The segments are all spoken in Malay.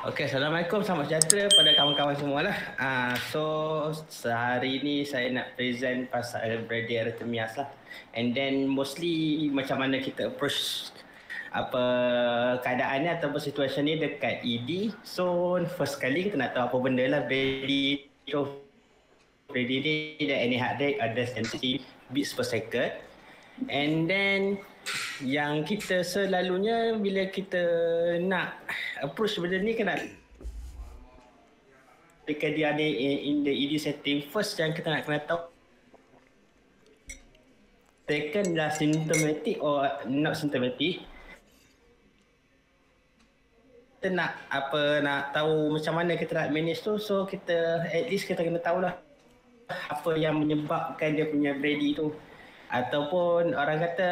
Okey, Assalamualaikum, selamat sejahtera pada kawan-kawan semua lah. So, sehari ni saya nak present pasal bradyarrhythmias lah. And then mostly macam mana kita approach apa keadaannya ataupun situasi ni dekat ED. So, first kali kita nak tahu apa benda lah brady tu. Brady ni dan any heart rate ada 60 beats per second. And then yang kita selalunya bila kita nak approach benda ni kena ketika dia ada in the ED setting, first yang kita nak kena tahu second dah symptomatic or not symptomatic. Kita nak tahu macam mana kita nak manage tu, so kita at least kita kena tahulah apa yang menyebabkan dia punya brady tu. Ataupun orang kata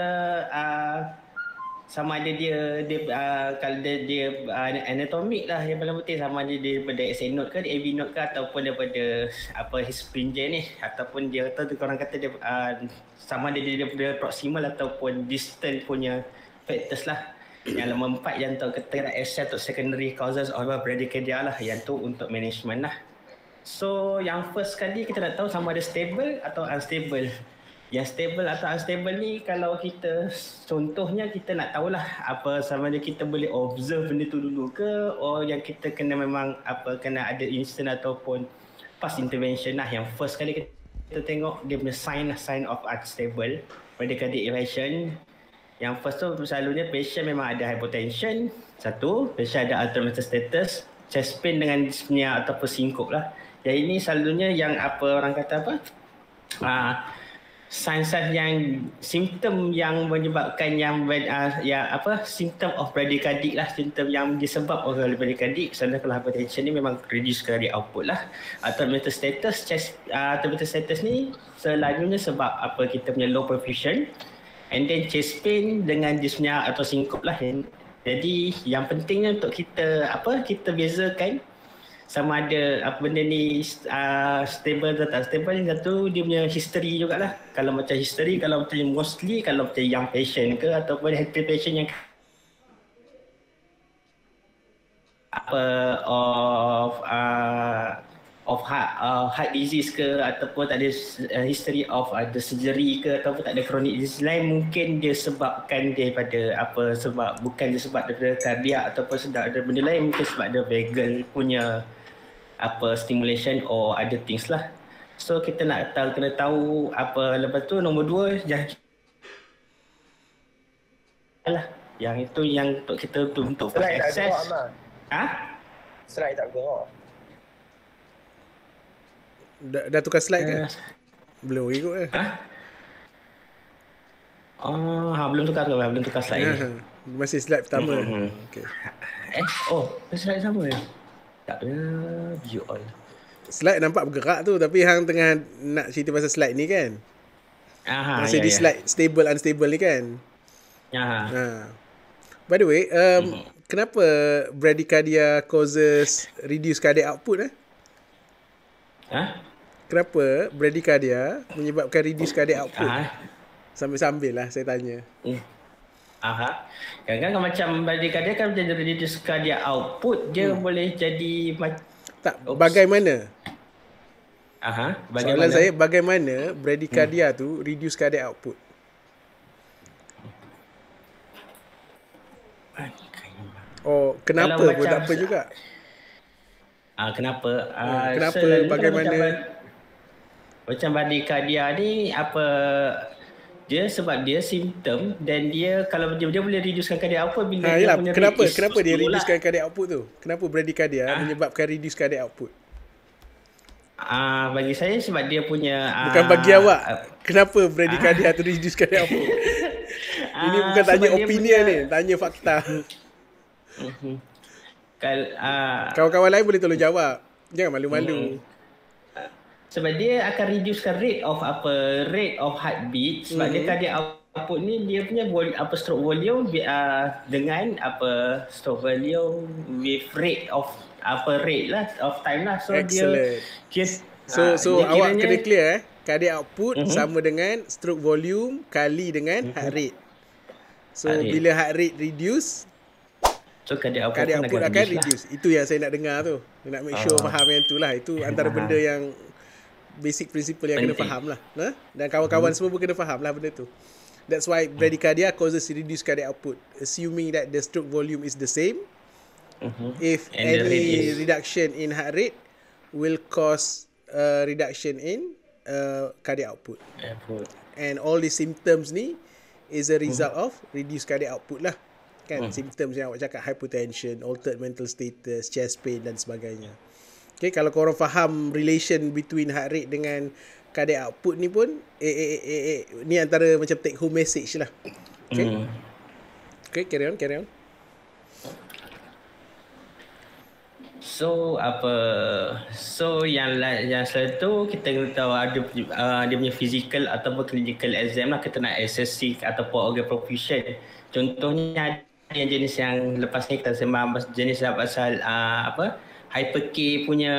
sama ada dia kalau dia anatomik lah yang paling penting, sama ada dia daripada SA node ke, AB node ke, ataupun daripada his sphincter ni, ataupun dia kata orang kata dia sama ada dia daripada proximal ataupun distant punya factors lah. Yang nombor 4 yang kita nak access untuk secondary causes of bradycardia lah, yang tu untuk management lah. So yang first kali kita nak tahu sama ada stable atau unstable. Yang stable atau unstable ni kalau kita contohnya kita nak tahulah apa sama ada kita boleh observe benda tu dulu ke, or yang kita kena memang kena ada instant ataupun fast intervention lah. Yang first kali kita tengok dia punya sign of unstable bradycardic evasion. Yang first tu selalunya patient memang ada hypotension, satu, patient ada altered mental status, chest pain dengan dyspnea ataupun sinkop lah. Yang ini selalunya yang orang kata sign-sign yang simptom yang menyebabkan simptom of bradycardic lah, simptom yang disebab oleh bradycardic. Selalu kalau hypertension ni memang reduce cardiac output lah. Atau mental status, mental status ni selalunya sebab kita punya low perfusion, and then chest pain dengan dyspnea atau sinkop lah. Jadi yang pentingnya untuk kita kita bezakan sama ada benda ni stable atau tak stable. Yang satu dia punya history jugalah. Kalau macam history, kalau macam mostly kalau macam young patient ke ataupun healthy patient yang of heart disease ke, ataupun tak ada history of the surgery ke, ataupun tak ada chronic disease lain, mungkin dia sebabkan daripada sebab bukan dia sebab daripada kardiak ataupun sebab ada benda lain, mungkin sebab ada vagal punya stimulation or other things lah. So kita nak kena tahu lepas tu nombor 2 lah. Yang itu yang untuk kita untuk access. Slide tak gerak. Dah tukar slide ke? Belum ikut ke? Belum tukar slide. Masih slide pertama. Okay. Slide sama ya? Tak ada view all. Slide nampak bergerak tu, tapi hang tengah nak cerita pasal slide ni kan? Masih di slide stable unstable ni kan? By the way, kenapa bradycardia causes reduced cardiac output Kenapa bradycardia menyebabkan reduced cardiac output? Sambil-sambil lah saya tanya. Kadang-kadang macam bradycardia kan jadi reduce cardiac output, dia boleh jadi bagaimana? Bagaimana? Soalan saya, bagaimana bradycardia tu reduce cardiac output? Kenapa pun tak apa juga. Kenapa? Kenapa, bagaimana? Macam bradycardia ni dia sebab dia simptom, dan dia kalau dia boleh reducekan cardiac output bila dia punya kenapa dia reducekan cardiac output tu? Kenapa bradycardia menyebabkan reduce cardiac output? Bagi saya sebab dia punya bukan bagi awak. Kenapa bradycardia tu reduce cardiac output? Ini bukan tanya opinion ni, tanya fakta. Kawan-kawan lain boleh tolong jawab. Jangan malu-malu. Sebab dia akan reducekan rate of heartbeat. Sebab dia cardiac output ni dia punya stroke volume dengan stroke volume with rate of rate of time lah. So excellent. So awak kena clear cardiac output sama dengan stroke volume kali dengan heart rate. So bila heart rate reduce, So cardiac cardiac output akan lah. reduce. Itu yang saya nak dengar tu. Saya nak make sure faham yang tu lah. Itu antara benda yang basic principle yang kena faham lah. Dan kawan-kawan semua pun kena faham lah benda tu. That's why bradycardia causes reduced cardiac output. Assuming that the stroke volume is the same, if any reduction in heart rate will cause a reduction in cardiac output. And all the symptoms ni is a result of reduced cardiac output lah. Kan symptoms yang awak cakap, hypertension, altered mental status, chest pain dan sebagainya. Okay, kalau korang faham relation between heart rate dengan cardiac output ni pun ni antara macam take home message lah. Okay. Okay, carry on. So yang satu kita kena tahu ada dia punya physical ataupun clinical exam lah, kita nak assessing ataupun organ perfusion. Contohnya yang jenis yang lepas ni kita sembang jenis pasal hyper K punya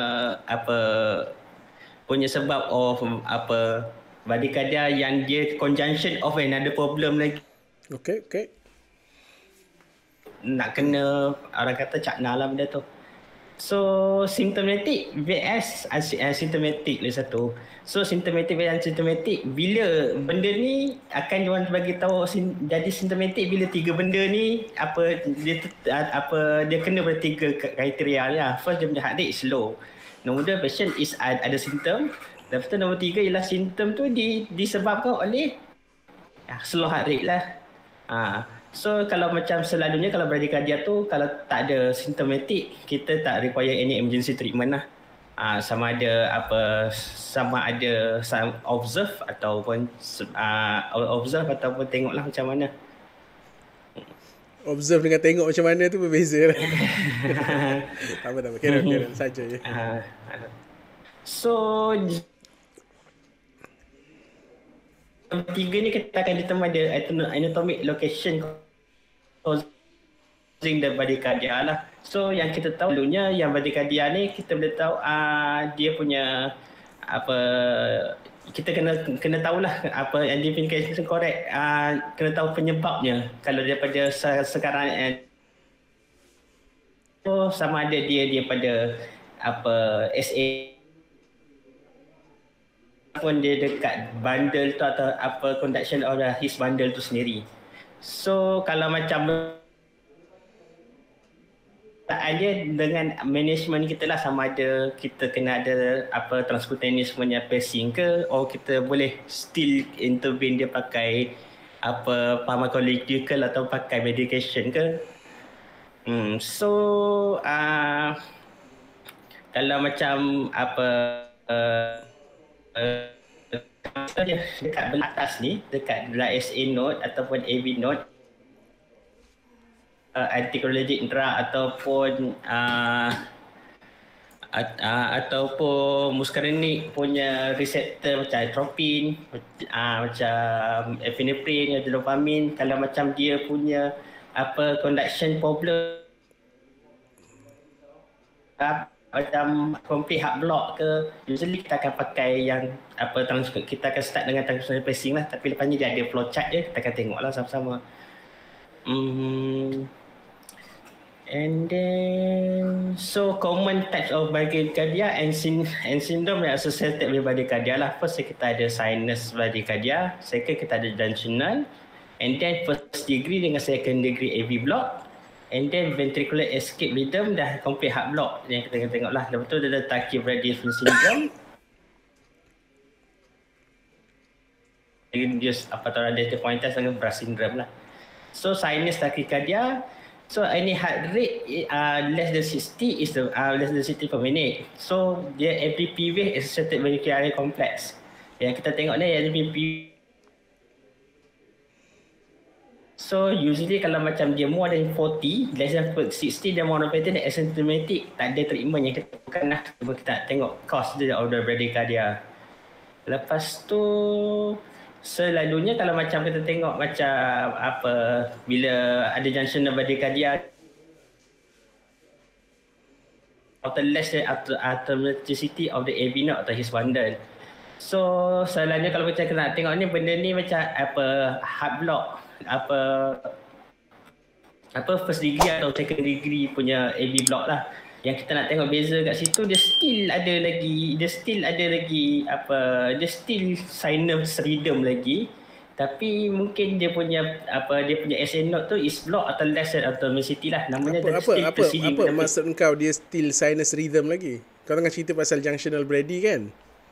punya sebab of bradycardia yang dia conjunction of another problem lagi. Okay. Nak kena orang kata cakna lah benda tu. So symptomatic vs asymptomatic lagi satu. So symptomatic vs asymptomatic, bila benda ni akan diorang bagi tahu jadi symptomatic bila tiga benda ni dia kena pada tiga kriteria lah. First, dia punya heart rate slow. Nombor dua, patient is ada simptom. Lepas tu nombor tiga ialah simptom tu disebabkan oleh slow heart rate lah. So kalau macam selalunya kalau bradycardia tu kalau tak ada symptomatic, kita tak require any emergency treatment lah. Sama ada observe ataupun tengoklah macam mana. Observe dengan tengok macam mana tu berbeza lah. Tak apa. Kira saja je. So tiga ni kita akan determine the anatomic location causing the bradycardia lah. So yang kita tahu dulunya yang bradycardia ni kita boleh tahu dia punya kita kena tahulah identification correct, kena tahu penyebabnya. Kalau daripada sekarang sama ada dia pada SA pun dia dekat bundle tu atau conduction of his bundle tu sendiri. So kalau macam dia dengan management kita lah, sama ada kita kena ada transcutaneous punya pacing ke, atau kita boleh still intervene dia pakai pharmacological atau pakai medication ke. So kalau macam dekat belah atas ni, dekat belah SA node ataupun AV node, anticholinergic drug ataupun muscarinic punya reseptor macam atropine, macam epinephrine, dopamine, kalau macam dia punya conduction problem, macam complete heart block ke, usually kita akan pakai yang kita akan start dengan transcutaneous pacing lah, tapi lepas ni dia ada flow chart je, kita akan tengok lah sama-sama. And then so common types of bradycardia and syndrome yang associated with bradycardia lah. First kita ada sinus bradycardia, second kita ada junctional, and then first degree dengan second degree AV block, and then ventricular escape rhythm dah complete heart block yang kita tengok lah. Lepas tu ada tachycardia syndrome, just autodilated pointer dengan Brass syndrome lah. So sinus tachycardia, so any heart rate less than 60 is less than 60 per minute. So dia every PV is associated with cardiac complex. Yang kita tengok ni every PV. So usually kalau macam dia more than 40, less than 60, dia monopatin dan asymptomatic, tak ada treatment yang kita lakukan lah. Cuba kita tengok cause dia of the bradycardia. Lepas tu selalunya kalau macam kita tengok macam bila ada junction bradycardia atau less than automaticity of the AV node atau his bundle. So selalunya kalau kita nak tengok ni benda ni macam heart block, apa first degree atau second degree punya AV block lah. Yang kita nak tengok beza kat situ, dia still ada lagi dia still sinus rhythm lagi, tapi mungkin dia punya SA note tu is block atau less than atomicity lah, namanya still proceeding. Apa maksud kau dia still sinus rhythm lagi? Kau tengah cerita pasal junctional Brady kan?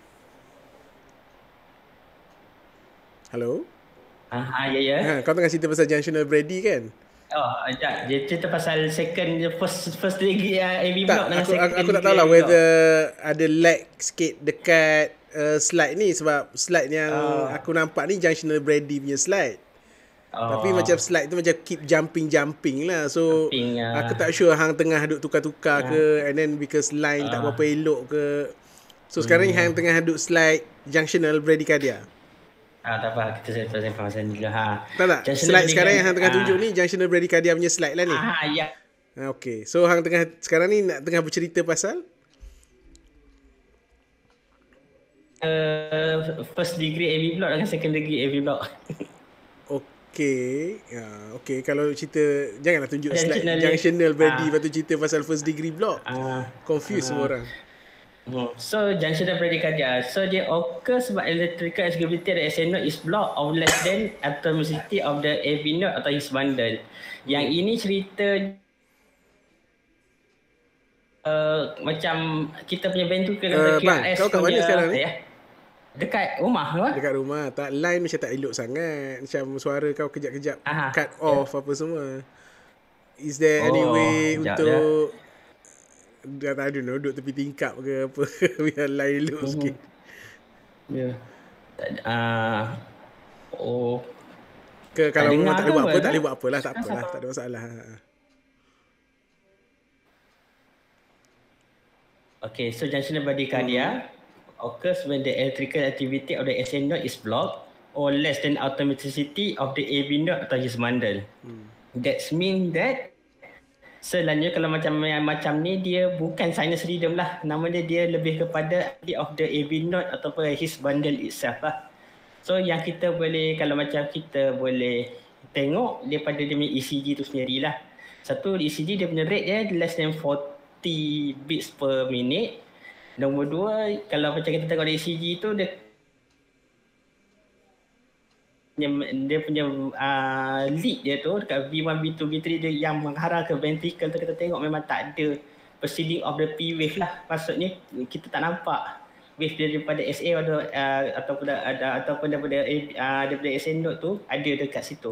Hello? Ya. Kau tengah cerita pasal junctional Brady kan? Dia cerita pasal first degree AV block dengan second aku tak tahulah whether ada lag sikit dekat slide ni, sebab slide yang aku nampak ni junctional Brady punya slide. Tapi macam slide tu macam keep jumping lah. So aku tak sure hang tengah duk tukar-tukar ke, and then because line tak berapa elok ke. So sekarang ni hang tengah duk slide junctional bradycardia. Tak apa, kita saya informasi dulu. Tak. Slide sekarang yang hang tengah tunjuk ni junctional bradycardia punya slide lah ni. Ya. Okay. So hang sekarang ni nak tengah bercerita pasal first degree AV block dengan second degree AV block. Okay, kalau cerita janganlah tunjuk slide junctional Brady lepas tu cerita pasal first degree block. Confuse semua orang. So junctional bradycardia, so dia occur sebab electrical excitability of the SA node is block or less than atomicity of the AV node atau Higgs bundle. Yang ini cerita macam kita punya band tu kena QRS. Kau kat mana sekarang ni? Dekat rumah ke? Dekat rumah. Tak, line macam tak elok sangat. Macam suara kau kejap-kejap cut off apa semua. Is there any way untuk I don't know, duduk tepi tingkap ke apa biar line elok sikit. Kalau memang tak boleh buat apa, tak boleh buat apalah, tak apalah, tak ada masalah. Okay, so junctional bradycardia occurs when the electrical activity of the SA node is blocked or less than atomicity of the AV node atau Higgs bundle. That means that selanjutnya kalau macam ni dia bukan sinus rhythm lah, namanya dia lebih kepada of the AV node ataupun Higgs bundle itself lah. So yang kita boleh, kalau macam kita boleh tengok daripada dia punya ECG tu sendirilah. Satu, ECG dia punya rate dia less than 40 beats per minute. Nombor dua, kalau macam kita tengok di ECG tu, dia punya lead dia tu dekat V1, V2, V3 dia yang mengarah ke ventricle tu, kita tengok memang tak ada proceeding of the P wave lah. Maksudnya kita tak nampak wave daripada SA ataupun daripada SA node tu ada dekat situ.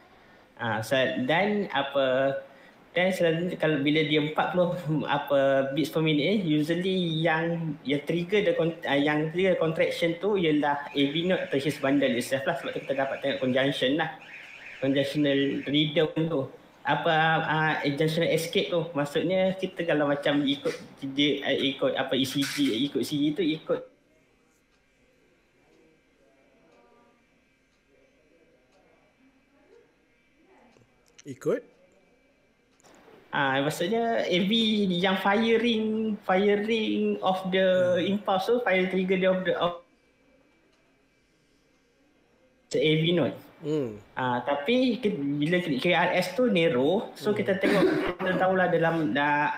Dan selalu kalau bila dia 40 beats per minute usually yang trigger the contraction tu ialah AV node atau Higgs bundle itself lah, sebab tu kita dapat tengok conjunction lah, conjunctional rhythm tu, junctional escape tu. Maksudnya kita kalau macam ikut ECG, ikut ECG tu ikut maksudnya AV yang firing of the impulse tu, fire trigger of the AV node. Tapi bila KRS tu narrow, so kita tengok, kita tahulah dalam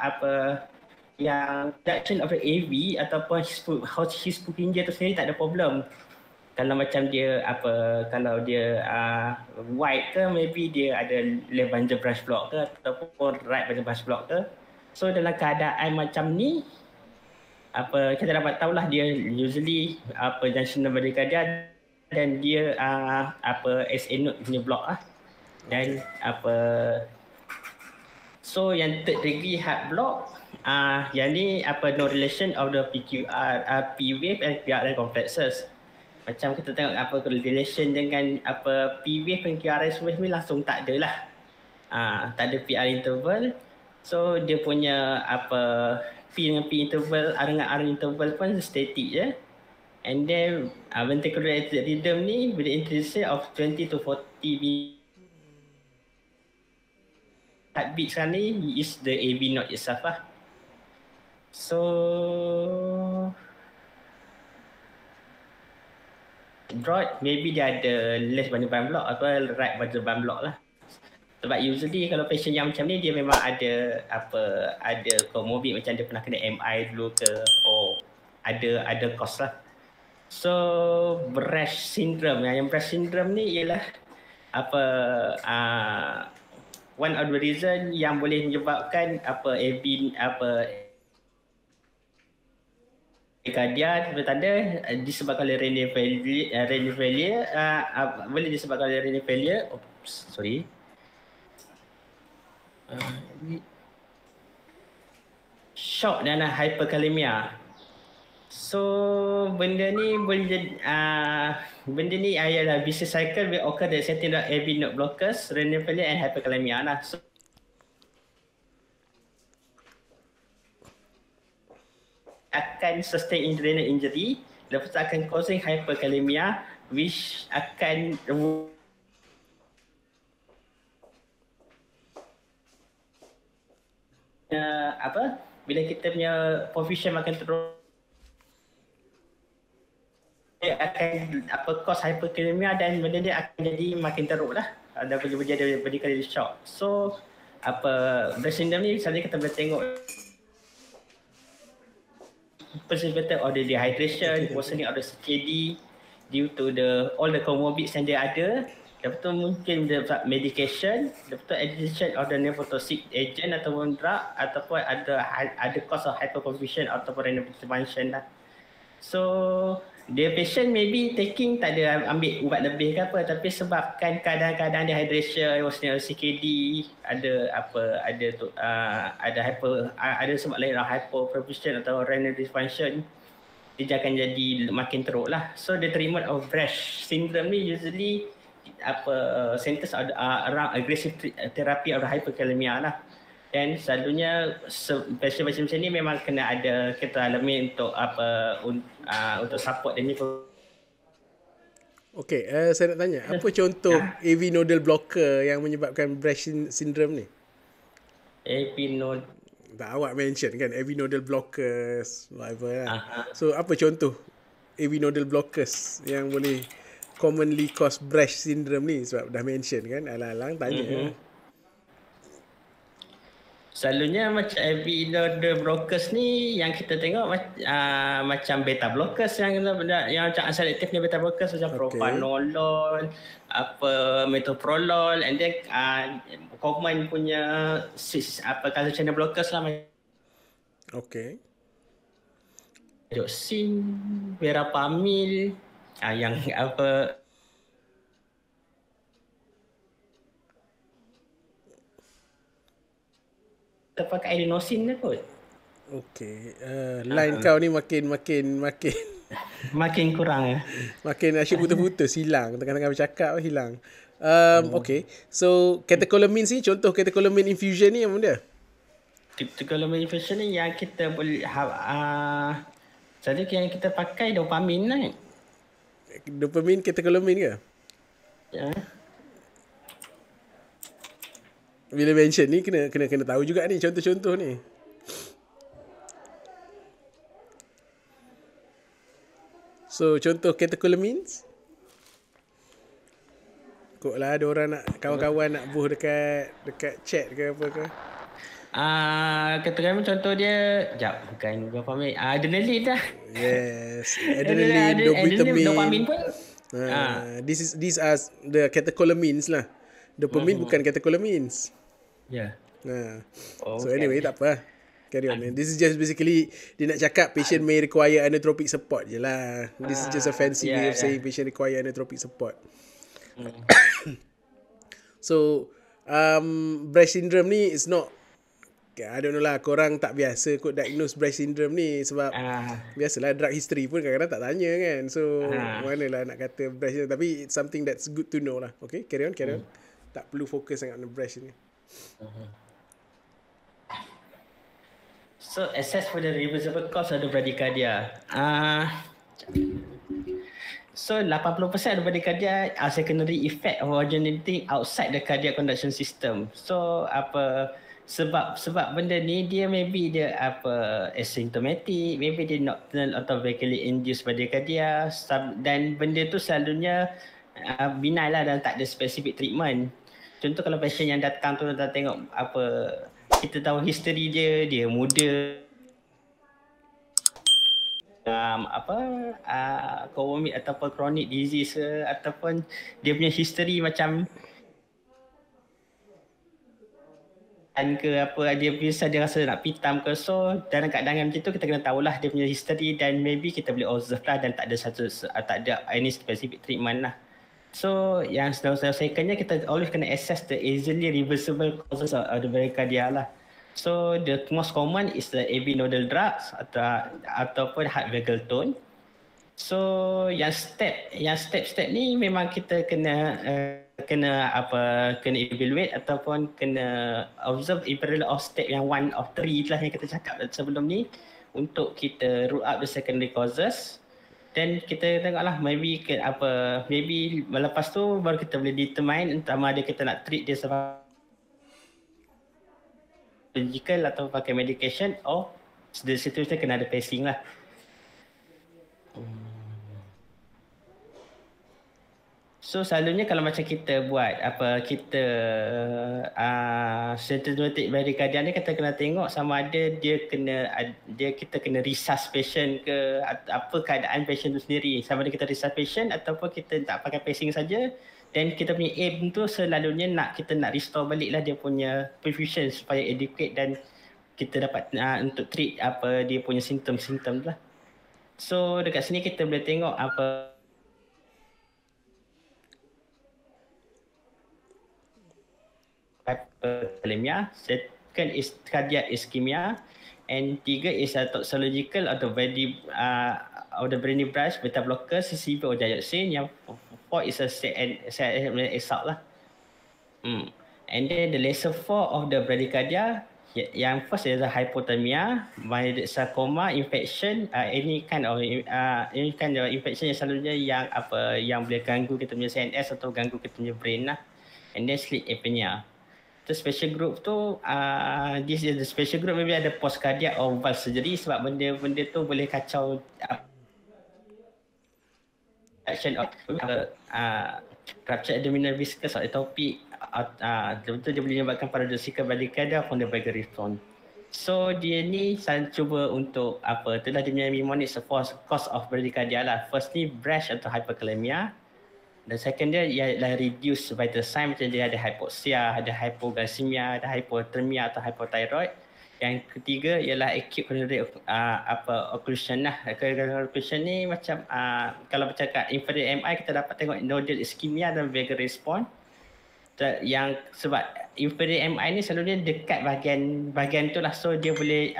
yang reduction of the AV ataupun his Purkinje tu sendiri tak ada problem. Kalau macam dia kalau dia wide ke, maybe dia ada left bundle branch block ke ataupun right bundle branch block ke. So dalam keadaan macam ni, kita dapat tahulah dia usually junctional bradycardia dan dia SA node punya block lah. Dan so yang third degree heart block, yang ni no relation of the PQR, P wave and QRS complexes. Macam kita tengok relation dengan P wave dan QRS wave ni langsung tak ada lah. Tak ada PR interval. So dia punya P dengan P interval, R dengan R interval pun static je. And then ventricular rhythm ni with the intensity of 20 to 40 heartbeat sekarang ni is the AV node itself lah. So broad maybe dia ada left bundle block atau right bundle block lah. Sebab usually kalau patient yang macam ni dia memang ada comorbid, macam dia pernah kena MI dulu ke, ada cause lah. So Bresch syndrome, yang Bresch syndrome ni ialah one of the reason yang boleh menyebabkan Cardia bertanda disebabkan oleh renal failure, boleh disebabkan oleh renal failure. Shock dan hyperkalemia. So benda ni boleh jadi benda ni ialah vicious cycle will occur the setting of AV node blockers, renal failure and hyperkalemia lah. So akan sustain renal injury, lepas tu akan causing hyperkalemia, which akan bila kita punya perfusion makin teruk, dia akan cause hyperkalemia dan benda dia akan jadi makin teruk lah. Ada berjadi medical shock. So Bresch syndrome ni selalu kita boleh tengok precipitate of the dehydration, worsening of the CKD due to all the comorbids yang dia ada. Lepas tu mungkin the medication, lepas tu addition of the nephrotoxic agent ataupun drug, ataupun ada cause of hyperperfusion ataupun renal intervention lah. So the patient maybe taking tak ada ambil ubat lebih ke apa, tapi sebabkan kadang-kadang dehydration, worsening of CKD, ada sebab lain lah, hyperperfusion atau renal dysfunction, dia akan jadi makin teruk lah. So the treatment of Bresch syndrome ni usually centers around aggressive therapy of the hyperkalemia lah. Dan selalunya patient macam ni memang kena ada keteralamin untuk support dia ni. Okey, saya nak tanya, apa contoh AV nodal blocker yang menyebabkan Bresch syndrome ni? AV node, awak mention kan AV nodal blockers, whatever lah. So apa contoh AV nodal blockers yang boleh commonly cause Bresch syndrome ni? Sebab dah mention kan, alang-alang tanya. Selalunya macam AV nodal blockers ni yang kita tengok macam beta blockers yang macam unselective beta blockers macam propranolol, metoprolol, and then common punya calcium channel blockers lah. Okay. Dioksin, verapamil, yang kita pakai adenosine lah kot. Okey, line kau ni makin makin kurang ya. Makin asyik putus-putus, hilang. Tengah-tengah bercakap hilang. Okay. So, catecholamines ni, contoh catecholamine infusion ni apa benda? Catecholamine infusion ni yang kita boleh yang kita pakai dopamin lah. Dopamin catecholamine ke? Ya. Bila mention ni kena tahu juga ni contoh-contoh ni. So contoh catecholamines. Kok lah ada orang nak, kawan-kawan nak buh dekat chat ke apa ke. Catecholamine contoh dia, bukan berapa minit. Adrenaline dah. Yes, adrenaline, dopamin pun. These are the catecholamines lah. Dopamin bukan catecholamines. Yeah. So anyway, tak apa. Carry on. This is just basically dia nak cakap patient may require inotropic support je lah. This is just a fancy way of saying patient require inotropic support. So Bresch syndrome ni is not, I don't know lah, korang tak biasa kot diagnose Bresch syndrome ni sebab biasalah drug history pun kadang-kadang tak tanya kan. So manalah nak kata Bresch, tapi it's something that's good to know lah. Okay, carry on. Tak perlu fokus sangat on Bresch ni. So assess for the reversible cause of the bradycardia. So 80% of the bradycardia are secondary effect of originating outside the cardiac conduction system. So sebab benda ni dia maybe dia asymptomatic, maybe dia nocturnal atau vaguely induced bradycardia, dan benda tu selalunya benign lah dan tak ada specific treatment. contoh kalau patient yang datang tu datang tengok apa, kita tahu history dia muda, comorbid ataupun chronic disease ke, ataupun dia punya history macam ke apa, dia biasa dia rasa nak pitam ke. So dalam keadaan macam tu kita kena tahulah dia punya history, dan maybe kita boleh observe lah, dan tak ada any specific treatment lah. So yang selesaikannya kita always kena assess the easily reversible causes of the bradycardia lah. So the most common is the AV nodal drugs ataupun heart vagal tone. So yang step ni memang kita kena evaluate ataupun kena observe in parallel of step yang 1 of 3 lah yang kita cakap sebelum ni, untuk kita rule out the secondary causes. Dan kita tengoklah maybe lepas tu baru kita boleh determine sama ada kita nak treat dia surgical atau pakai medication, or the situation kena ada pacing lah. So selalunya kalau macam kita buat symptomatic bradycardia ni, kita kena tengok sama ada kita kena resusc patient ke, apa keadaan patient tu sendiri, sama ada kita resusc patient ataupun kita tak pakai pacing saja. Dan kita punya aim tu selalunya kita nak restore balik lah dia punya perfusion supaya adequate, dan kita dapat untuk treat dia punya simptom-simptom lah. So dekat sini kita boleh tengok hyperkalemia, second is cardiac ischemia, and 3 is toxological atau the brainy branch beta blocker, CCB or digoxin. Yang 4 is assault lah. And then the lesser 4 of the bradycardia, yang first is hypothermia, mild sarcoma, infection, any kind of infection yang selalunya yang boleh ganggu kita punya CNS atau ganggu kita punya brain lah. And then sleep apnea. The special group tu, this is the special group, maybe ada post cardiac or valve surgery, sebab benda tu boleh kacau action of rupture abdominal viscous or ectopic, betul dia boleh menyebabkan paradoxical bradycardia from the vagal response. So dia ni saya cuba untuk itulah dia punya mnemonic cause of bradycardia lah. First ni brash atau hyperkalemia. Dan second dia ialah reduce vital sign, macam dia ada hypoxia, ada hypoglycemia, ada hypothermia atau hypothyroid. Yang ketiga ialah acute coronary occlusion lah. Coronary occlusion ni macam kalau bercakap infrared MI, kita dapat tengok nodal ischemia dan vagal response. Yang sebab infrared MI ni selalunya dekat bahagian tu lah, so dia boleh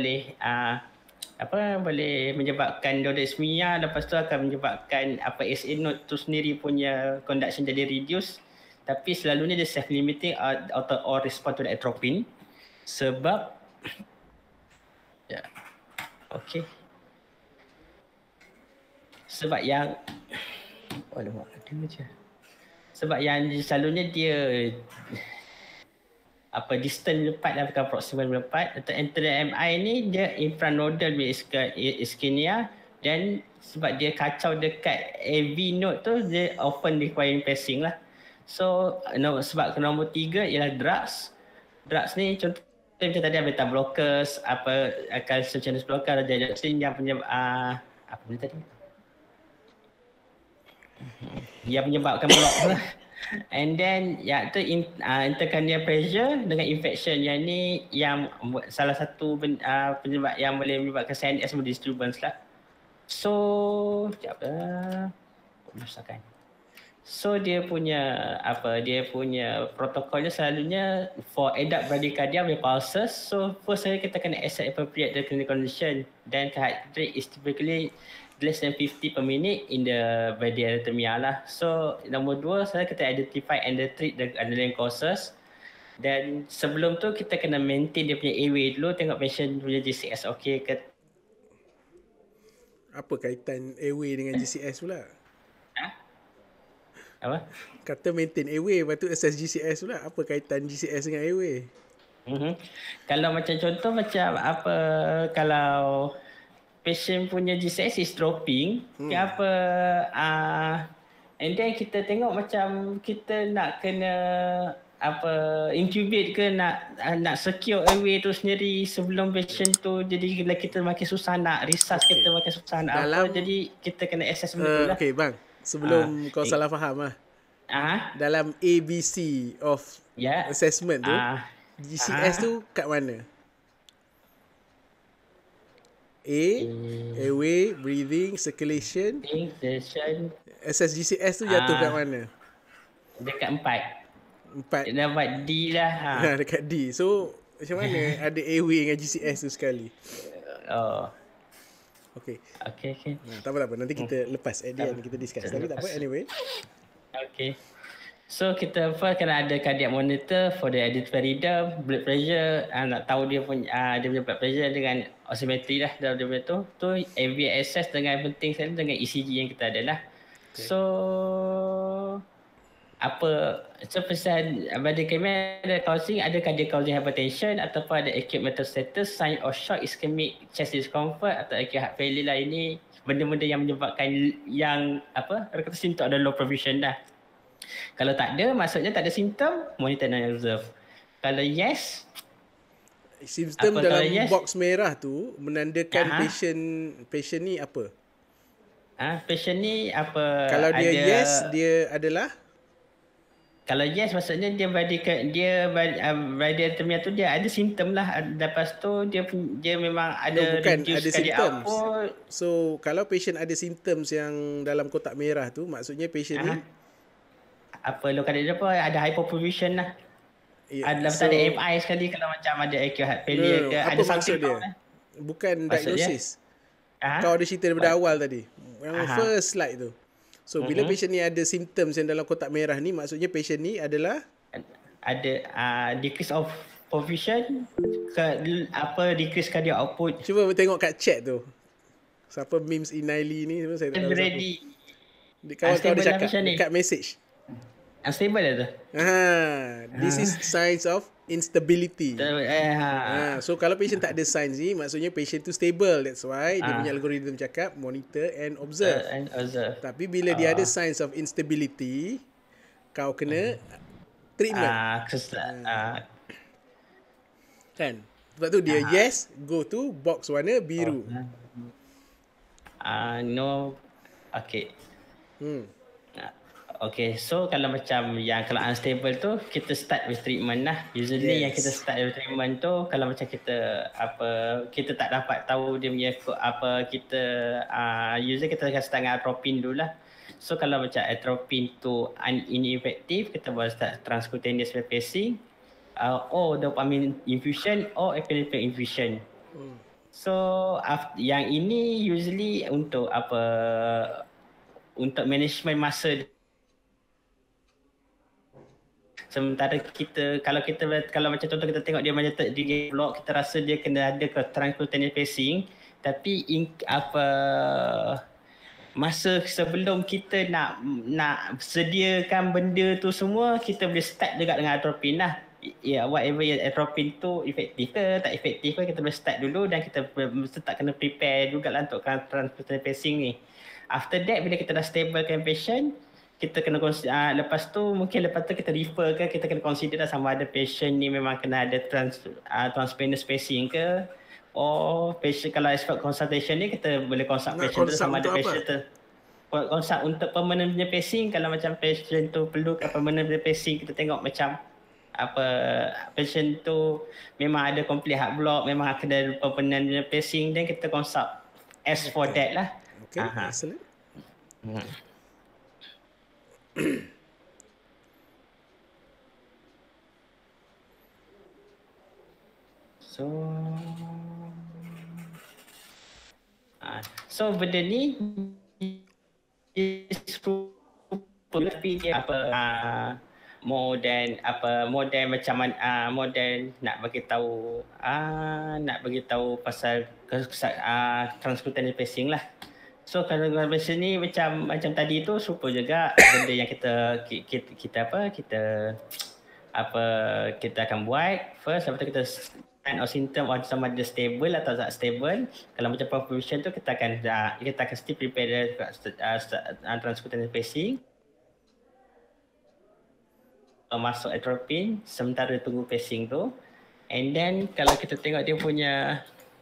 boleh menyebabkan nodal ischemia, lepas tu akan menyebabkan SA node tu sendiri punya conduction jadi reduce, tapi selalunya dia self limiting or respond to the atropine. Sebab sebab yang sebab yang selalunya dia distant lepat dan bukan proximal lepat. Atau anterior MI ni dia infranodal ischemia, dan sebab dia kacau dekat AV node tu, dia often requiring pacing lah. So sebab nombor 3 ialah drugs. Drugs ni contoh macam tadi beta blockers, calcium channel blocker, digoxin yang yang menyebabkan block lah. And then intracranial pressure dengan infection, yang ni yang salah satu penyebab yang boleh menyebabkan CNS disturbance lah. So So dia punya protokolnya selalunya for adult bradycardia with pulses. So first kita kena assess appropriate the clinical condition, then heart rate is typically less than 50 per minute in the bradyarrhythmia lah. So nombor 2 kita identify and treat the underlying causes. Dan sebelum tu kita kena maintain dia punya airway dulu, tengok patient punya GCS okey ke. Apa kaitan airway dengan GCS pula? Apa? Kata maintain airway, lepas tu assess GCS pula. Apa kaitan GCS dengan airway? Kalau macam contoh macam kalau patient punya GCS is dropping, and then kita tengok macam kita nak kena apa intubate ke nak secure airway tu sendiri sebelum patient tu, jadi bila kita makin susah nak resusc, kita makin susah nak apa, jadi kita kena assess benda tu lah. Okay bang, sebelum kau salah faham lah, dalam ABC of assessment tu, GCS tu kat mana? Airway, breathing, circulation. Assess GCS tu jatuh kat mana? Dekat 4. Dapat D lah. Dekat D. So macam mana ada airway dengan GCS tu sekali? Okay. Tak apa. Nanti kita lepas at the end kita discuss. Tapi tak apa, anyway. Okay. So kita first kena ada cardiac monitor for the identify rhythm, blood pressure, nak tahu dia punya blood pressure dengan oximetry lah dalam dia tu. Tu AV access dengan penting sekali dengan ECG yang kita ada lah. Okay. So pesan pada kami ada causing, ada cardiac causing hypertension ataupun ada acute metastasis, sign of shock, ischemic chest discomfort atau acute heart failure lah. Ini benda-benda yang menyebabkan yang kata simptom ada low perfusion dah. Kalau tak ada, maksudnya tak ada simptom, monitor dan observe. Kalau yes, simptom dalam box merah tu menandakan patient ni apa? Patient ni apa? Kalau dia yes, dia adalah. Kalau yes, maksudnya dia bradyartemia tu dia ada simptom lah. Lepas tu dia memang ada ada simptom. So kalau patient ada symptoms yang dalam kotak merah tu, maksudnya patient ni lo kata dia apa, ada hypoperfusion lah. Ada ada MI sekali kalau macam ada acute heart failure ke, ada maksud dia? Bukan diagnosis. Kau ada cerita daripada awal tadi. Yang first slide tu. So bila patient ni ada symptoms yang dalam kotak merah ni, maksudnya patient ni adalah ada decrease of perfusion, decrease cardiac output. Cuba tengok kat chat tu. Siapa memes Inaili ni, saya tak tahu siapa. Kawan kau dia cakap dekat message. Unstable lah tu. This is signs of instability. So kalau patient tak ada signs ni, maksudnya patient tu stable. That's why dia punya algorithm cakap monitor and observe. Tapi bila dia ada signs of instability, kau kena treatment. Kan? Sebab tu dia yes, go to box warna biru. No. Okay. Okay, so kalau macam yang kalau unstable tu, kita start with treatment lah. Usually yang kita start with treatment tu, kalau macam kita kita tak dapat tahu dia punya usually kita akan start dengan atropine dulu lah. So kalau macam atropine tu ineffective, kita boleh start transcutaneous pacing, or dopamine infusion or epinephrine infusion. So yang ini usually untuk untuk management masa. Sementara kalau macam contoh kita tengok dia macam dia block, kita rasa dia kena ada ke transcutaneous pacing, tapi masa sebelum kita nak sediakan benda tu semua, kita boleh start juga dengan atropine lah. Whatever atropine tu efektif ke tak efektif ke, kita boleh start dulu dan kita mesti tak kena prepare jugalah untuk transcutaneous pacing ni. After that, bila kita dah stablekan patient, kita kena lepas tu kita refer ke, kita kena consider sama ada patient ni memang kena ada transvenous pacing ke, patient kalau expert consultation ni kita boleh consult patient tu sama ada patient tu consult untuk permanent pacing. Kalau macam patient tu perlu permanent pacing, kita tengok macam patient tu memang ada complete heart block, memang kena permanent pacing, dan kita consult as for that lah. Okay, excellent. So benda ni tapi more than nak bagi tahu pasal transcutaneous pacing lah. So kalau patient ni macam tadi tu super juga benda yang kita akan buat first. Lepas tu kita sign or symptom sama ada stable atau tak stable. Kalau macam perfusion tu kita akan still prepare transcutaneous pacing. masuk atropine sementara tunggu pacing tu. And then kalau kita tengok dia punya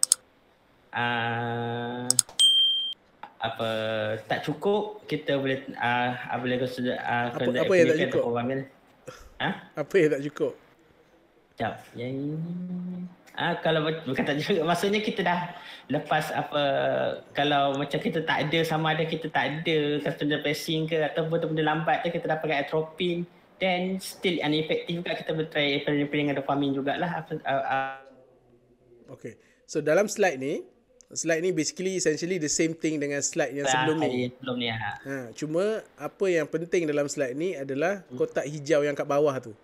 apa tak cukup, kita boleh boleh consider apa yang tak cukup? Apa yang tak cukup? Sekejap. Yang kalau bukan tak cukup, maksudnya kita dah lepas kalau macam kita tak ada, sama ada kita tak ada customer pacing ke ataupun benda lambat tu, kita dah pakai atropine, then still ineffective juga, kita boleh try dengan dopamine jugalah. Okay. So dalam slide ni basically essentially the same thing dengan slide yang sebelum ni. Cuma apa yang penting dalam slide ni adalah kotak hijau yang kat bawah tu.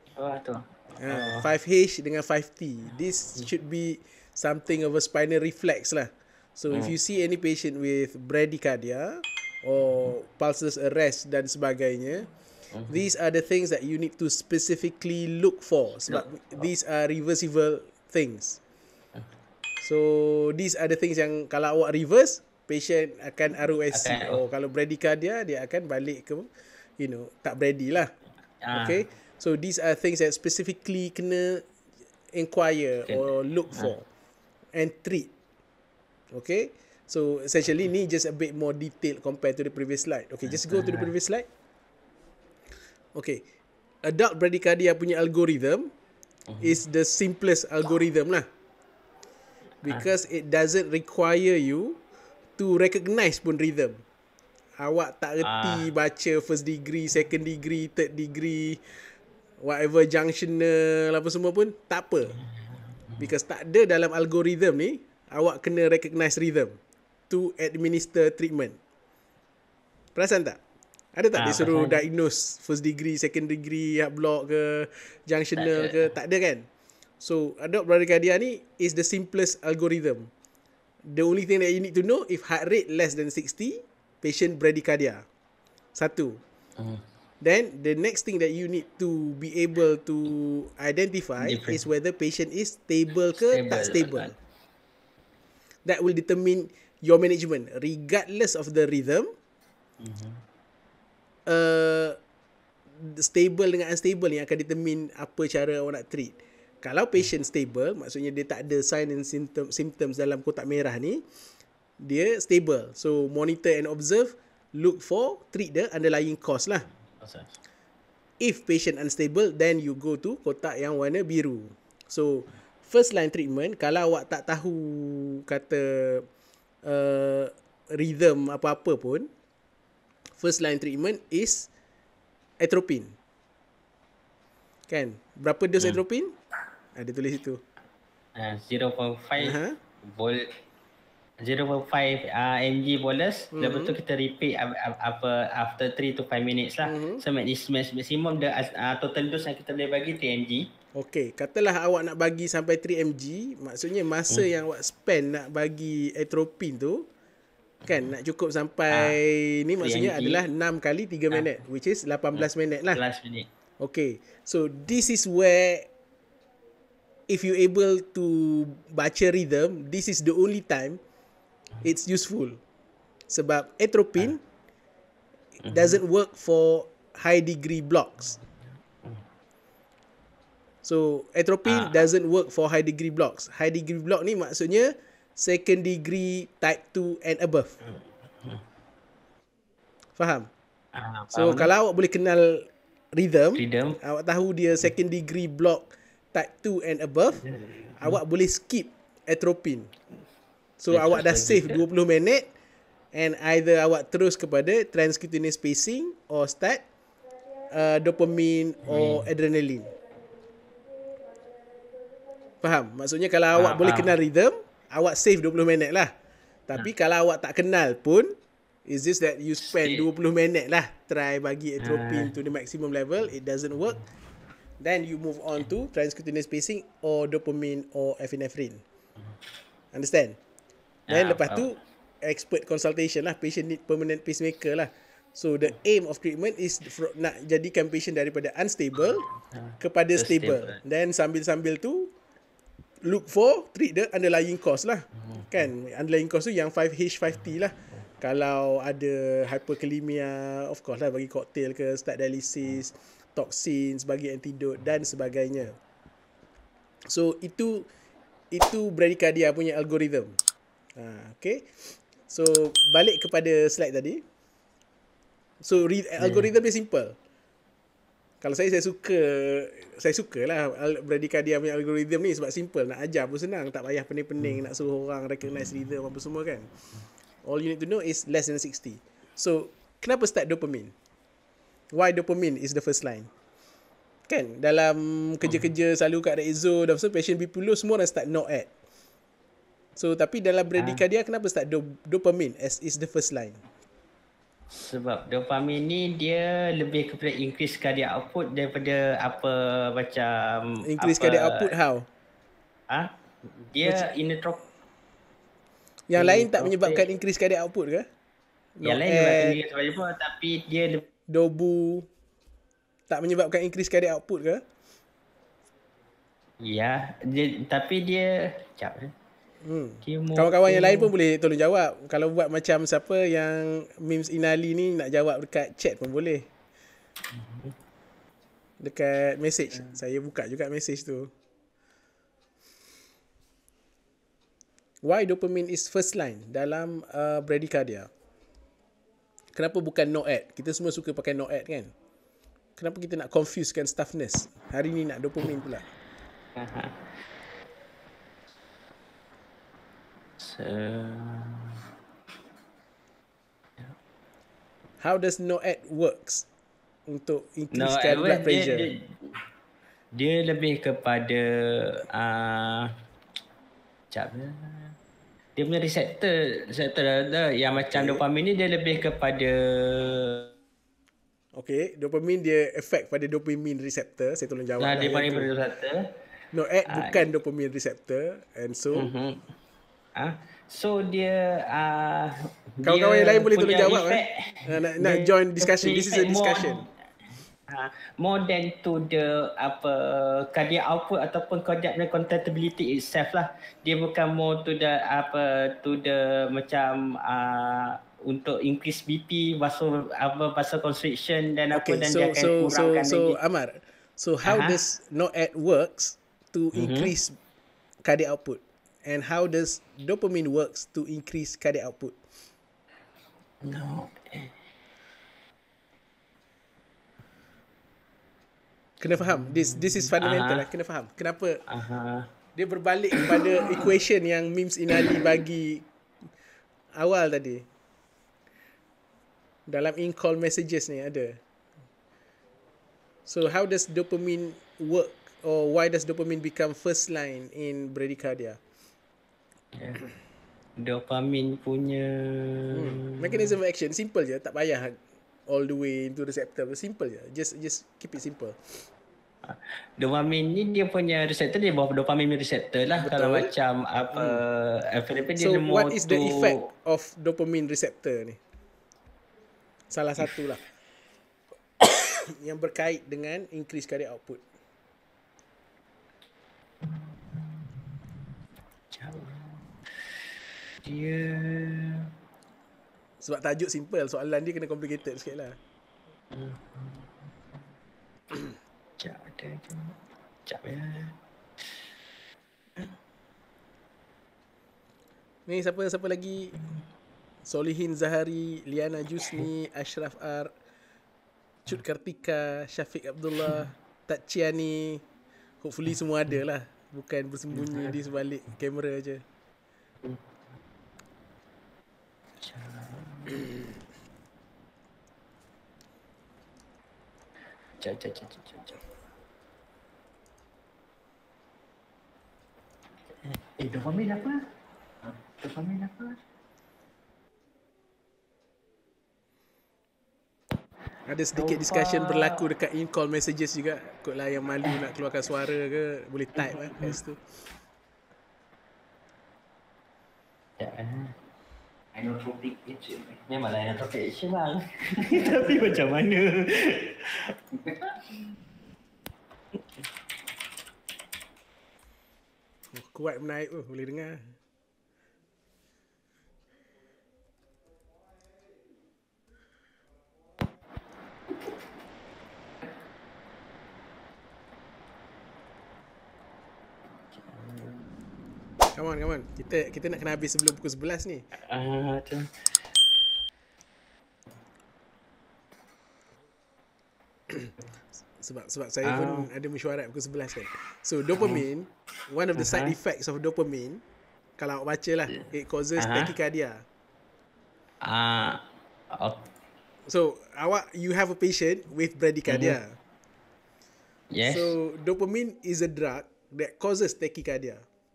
5H dengan 5T. This should be something of a spinal reflex lah. So if you see any patient with bradycardia or pulses arrest dan sebagainya, these are the things that you need to specifically look for sebab these are reversible things. So these are the things yang kalau awak reverse, patient akan ROSC. Kalau bradycardia, dia akan balik ke tak brady lah. Okay. So these are things that specifically kena inquire or look for and treat. Okay. So essentially ni just a bit more detailed compared to the previous slide. Okay, just go to the previous slide. Okay. Adult bradycardia punya algorithm is the simplest algorithm lah. Because it doesn't require you to recognize pun rhythm. Awak tak reti baca first degree, second degree, third degree, whatever junctional apa semua pun tak apa. Because tak ada dalam algorithm ni, awak kena recognize rhythm to administer treatment. Perasan tak? Ada tak dia suruh diagnose first degree, second degree, heart block ke, junctional ke? Tak ada kan? So, adult bradycardia ni is the simplest algorithm. The only thing that you need to know, if heart rate less than 60, patient bradycardia. Satu. Then, the next thing that you need to be able to identify is whether patient is stable ke tak stable. That will determine your management. Regardless of the rhythm, stable dengan unstable ni akan determine apa cara awak nak treat. Kalau patient stable, maksudnya dia tak ada sign and symptoms dalam kotak merah ni, dia stable. So, monitor and observe, look for, treat the underlying cause lah. If patient unstable, then you go to kotak yang warna biru. So, first line treatment, kalau awak tak tahu kata rhythm apa-apa pun, first line treatment is atropine. Kan? Berapa dos atropine? Ada tulis itu. 0.5 mg bolus. Lepas tu kita repeat after 3 to 5 minutes lah. So maximum the total dose yang kita boleh bagi 3 mg. Okay, katalah awak nak bagi sampai 3 mg, maksudnya masa yang awak spend nak bagi atropine tu kan nak cukup sampai ni maksudnya mg adalah 6 kali 3 minit, which is 18 minit lah. 18 minit. Okay, so this is where if you able to baca rhythm, this is the only time it's useful. Sebab atropine doesn't work for high degree blocks. So atropine doesn't work for high degree blocks. High degree block ni maksudnya second degree type 2 and above. Faham? So kalau awak boleh kenal rhythm, awak tahu dia second degree block type 2 and above, awak boleh skip atropine. So awak dah save 20 minit and either awak terus kepada transcutaneous pacing or start dopamine or adrenaline. Faham? Maksudnya kalau awak boleh kenal rhythm, awak save 20 minit lah. Tapi kalau awak tak kenal pun, it's just that you spend 20 minit lah try bagi atropine to the maximum level, it doesn't work. Then you move on to transcutaneous pacing or dopamine or epinephrine. Understand? Then lepas tu, expert consultation lah. Patient need permanent pacemaker lah. So the aim of treatment is nak jadikan patient daripada unstable kepada stable. Then sambil-sambil tu, look for, treat the underlying cause lah. Kan? Underlying cause tu yang 5H, 5T lah. Kalau ada hyperkalemia, of course lah bagi cocktail ke, start dialysis. toksin sebagai antidot dan sebagainya. So itu bradycardia punya algoritma. Okay. So balik kepada slide tadi. So algoritma dia simple. Kalau saya sukalah bradycardia punya algoritma ni sebab simple, nak ajar pun senang, tak payah pening-pening nak suruh orang recognize rhythm apa semua kan. All you need to know is less than 60. So kenapa start dopamine? Why dopamine is the first line? Kan dalam kerja-kerja selalu kat Rexo dan patient bipolar semua orang start NOAD. So tapi dalam bradycardia kenapa start dopamine as is the first line? Sebab dopamin ni dia lebih kepada increase cardiac output daripada apa macam increase cardiac output how? Dia inotropic. Yang lain tak menyebabkan increase cardiac output ke? Yang lain menyebabkan increase cardiac output tapi dia dobu tak menyebabkan increase cardiac output ke? Ya, tapi dia sekejap. Kawan-kawan yang lain pun boleh tolong jawab. Kalau buat macam siapa yang memes Inali ni nak jawab dekat chat pun boleh. Dekat message. Saya buka juga message tu. Why dopamine is first line dalam bradycardia? Kenapa bukan NOAD? Kita semua suka pakai NOAD kan? Kenapa kita nak confusekan stiffness? Hari ni nak dopamine pula. How does NOAD works untuk increasekan blood pressure? Dia lebih kepada dia punya reseptor yang macam dopamin ni dia lebih kepada dopamine dia effect pada dopamine receptor. Saya tolong jawab dia paling pada receptor. NOAD bukan dopamine receptor and so so dia kawan-kawan yang lain boleh tolong jawab nak join discussion. This is a discussion. More than to the cardiac output ataupun cardiac contractibility itself lah. Dia bukan more to the macam untuk increase BP, muscle constriction dan apa dan dia akan kurangkan lagi. Amar, so how does NOAD works to increase cardiac output and how does dopamine works to increase cardiac output? Kena faham. This is fundamental lah. Kena faham. Kenapa dia berbalik kepada equation yang memes Inali bagi awal tadi. Dalam in-call messages ni ada. So how does dopamine work or why does dopamine become first line in bradycardia? Dopamine punya mechanism of action simple je, tak payah all the way into receptor. Simple je. Just keep it simple. Dopamin ni dia punya receptor dia bawah dopamine receptor lah. Betul. Kalau macam so what is the effect of dopamine receptor ni? Salah satu lah yang berkait dengan increase cardiac output. Dia sebab tajuk simple, soalan dia kena complicated sikit lah. Sekejap ya. Ni siapa lagi? Solihin Zahari, Liana Jusni, Ashraf R, Cut Kartika, Syafiq Abdullah, Tat Ciani. Hopefully semua ada lah. Bukan bersembunyi di sebalik kamera je. Dopamin apa? Dopamin apa? Ada sedikit discussion berlaku dekat in-call messages juga. Kot lah yang malu nak keluarkan suara ke, boleh type lah kat situ. Inotropic action. Memanglah inotropic action lah. Tapi macam mana? Kuat menaik tu, boleh dengar. Come on. Kita nak kena habis sebelum pukul 11 ni. Tu. Sebab saya pun ada mesyuarat pukul 11 kan. So dopamine, one of the side effects of dopamine, kalau awak baca lah, it causes tachycardia. So you have a patient with bradycardia. Yes. So dopamine is a drug that causes tachycardia.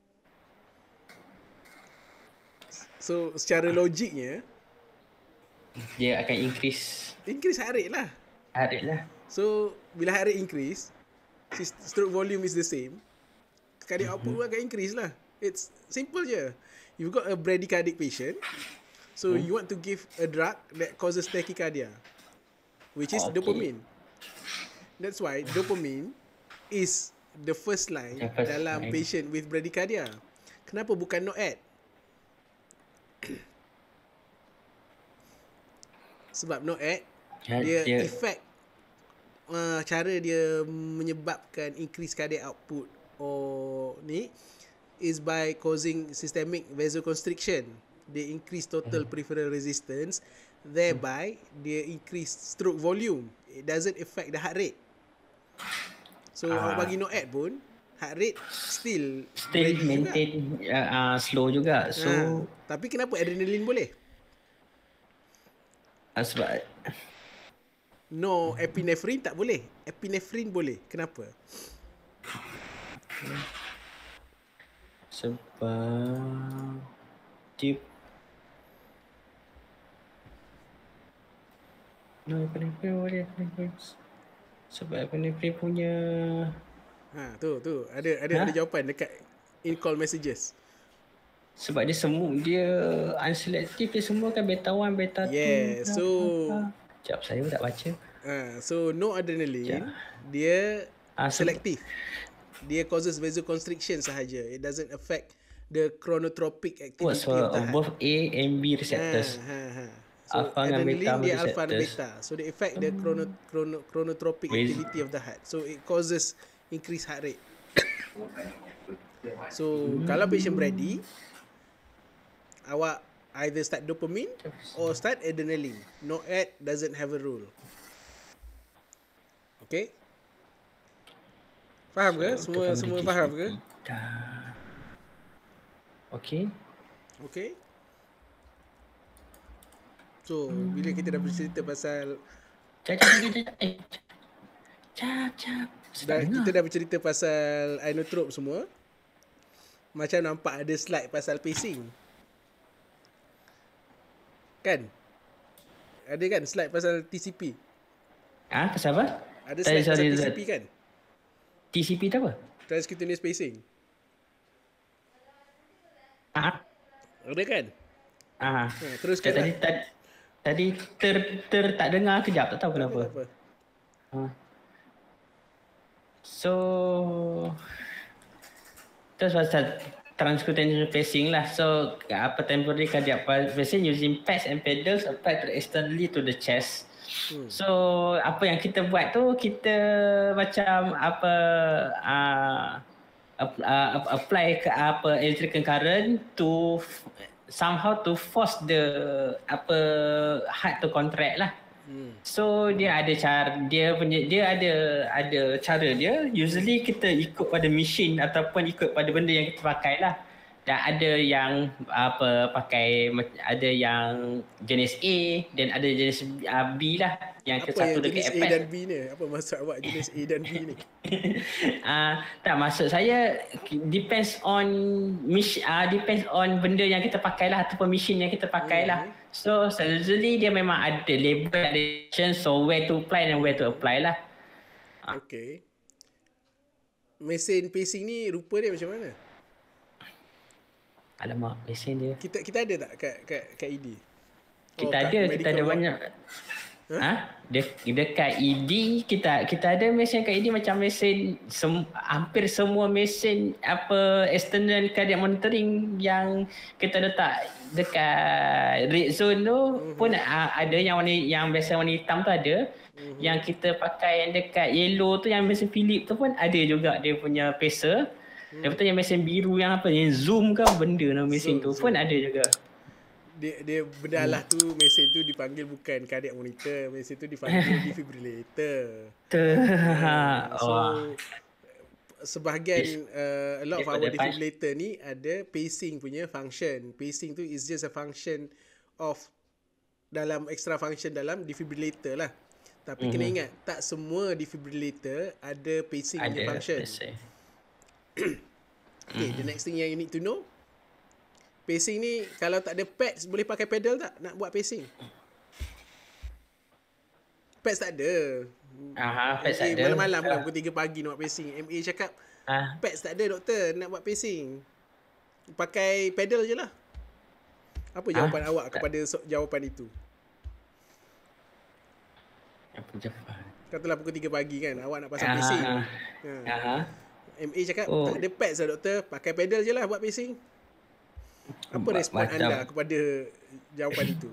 So secara logiknya Dia akan increase heart rate lah. heart rate lah. So bila heart rate increase, stroke volume is the same, cardiac output pun akan increase lah. It's simple je. You've got a bradycardic patient, so you want to give a drug that causes tachycardia, which is dopamine. That's why dopamine is the first line dalam patient with bradycardia. Kenapa bukan NOAD? Sebab NOAD dia effect cara dia menyebabkan increase cardiac output or ni is by causing systemic vasoconstriction. Dia increase total peripheral resistance, thereby dia increase stroke volume. It doesn't affect the heart rate. So awak bagi NOAD pun heart rate still maintain slow juga. So tapi kenapa adrenaline boleh? Sebab No, epinephrine tak boleh. Epinephrine boleh. Kenapa? Sebab dia epinephrine boleh. Sebab epinephrine punya tu ada jawapan dekat in call messages. Sebab dia unselective, dia semua kan beta 1, beta 2. Yeah, so sekejap, saya tak baca. So no adrenaline, dia selective. Dia causes vasoconstriction sahaja. It doesn't affect the chronotropic activity of the heart. Both A and B receptors. So Alpha dengan beta adrenaline dia alpha dan receptors. beta. So they affect the chronotropic activity of the heart. So it causes increased heart rate. So kalau patient brady, awak either start dopamine or start adrenaline. NOAD doesn't have a rule. Okay? Faham ke? Semua faham ke? Okay. So, bila kita dah bercerita pasal kita dah bercerita pasal inotrope semua, macam nampak ada slide pasal pacing. Kan? Ada kan slide pasal TCP? Pasal apa? Ada slide pasal TCP kan? TCP tu apa? Transcutaneous pacing. Ada kan? Teruskan lah. Tadi tak dengar kejap, tak tahu kenapa. So terus pasal transcutaneous pacing lah. So temporary cardiac pacing using pads and pedals applied externally to the chest. So apa yang kita buat tu, kita macam apply electrical current to somehow to force the heart to contract lah. So dia ada cara dia ada cara dia. Usually kita ikut pada mesin ataupun ikut pada benda yang kita pakai lah. Dan ada yang ada yang jenis A dan ada jenis B lah. Yang satu dekat jenis A dan B ni? Apa maksud awak jenis A dan B ni? Tak, maksud saya depends on benda yang kita pakai lah ataupun mesin yang kita pakai lah. So usually dia memang ada label, so where to apply and where to apply lah. Okay. Mesin pacing ni rupa dia macam mana? Alamak, mesin dia. Kita ada tak kat ED? Kita ada banyak. Dekat ED kita ada mesin kat ED macam mesin hampir semua mesin external cardiac monitoring yang kita letak dekat red zone tu pun ada yang biasa warna hitam tu ada. Yang kita pakai yang dekat yellow tu yang mesin Philip tu pun ada juga dia punya pacer. Lepas tu yang mesin biru yang apa, yang zoom ke benda nama mesin tu pun ada juga. Dia benda lah tu, mesin tu dipanggil bukan cardiac monitor, mesin tu dipanggil defibrillator. So sebahagian a lot of our defibrillator ni ada pacing punya function. Pacing tu is just a function of dalam extra function dalam defibrillator lah. Tapi kena ingat, tak semua defibrillator ada pacing punya function. Okay, the next thing yang you need to know, pacing ni kalau tak ada pads boleh pakai pedal tak nak buat pacing? Pads tak ada. Pads tak ada. Malam-malam kan pukul 3 pagi nak buat pacing. MA cakap pads tak ada doktor nak buat pacing. Pakai pedal je lah. Apa jawapan awak kepada jawapan itu? Apa jawapan? Katalah pukul 3 pagi kan, awak nak pasang pacing. MA cakap tak ada pads lah doktor, pakai pedal je lah buat pacing. Apa respon anda kepada jawapan itu?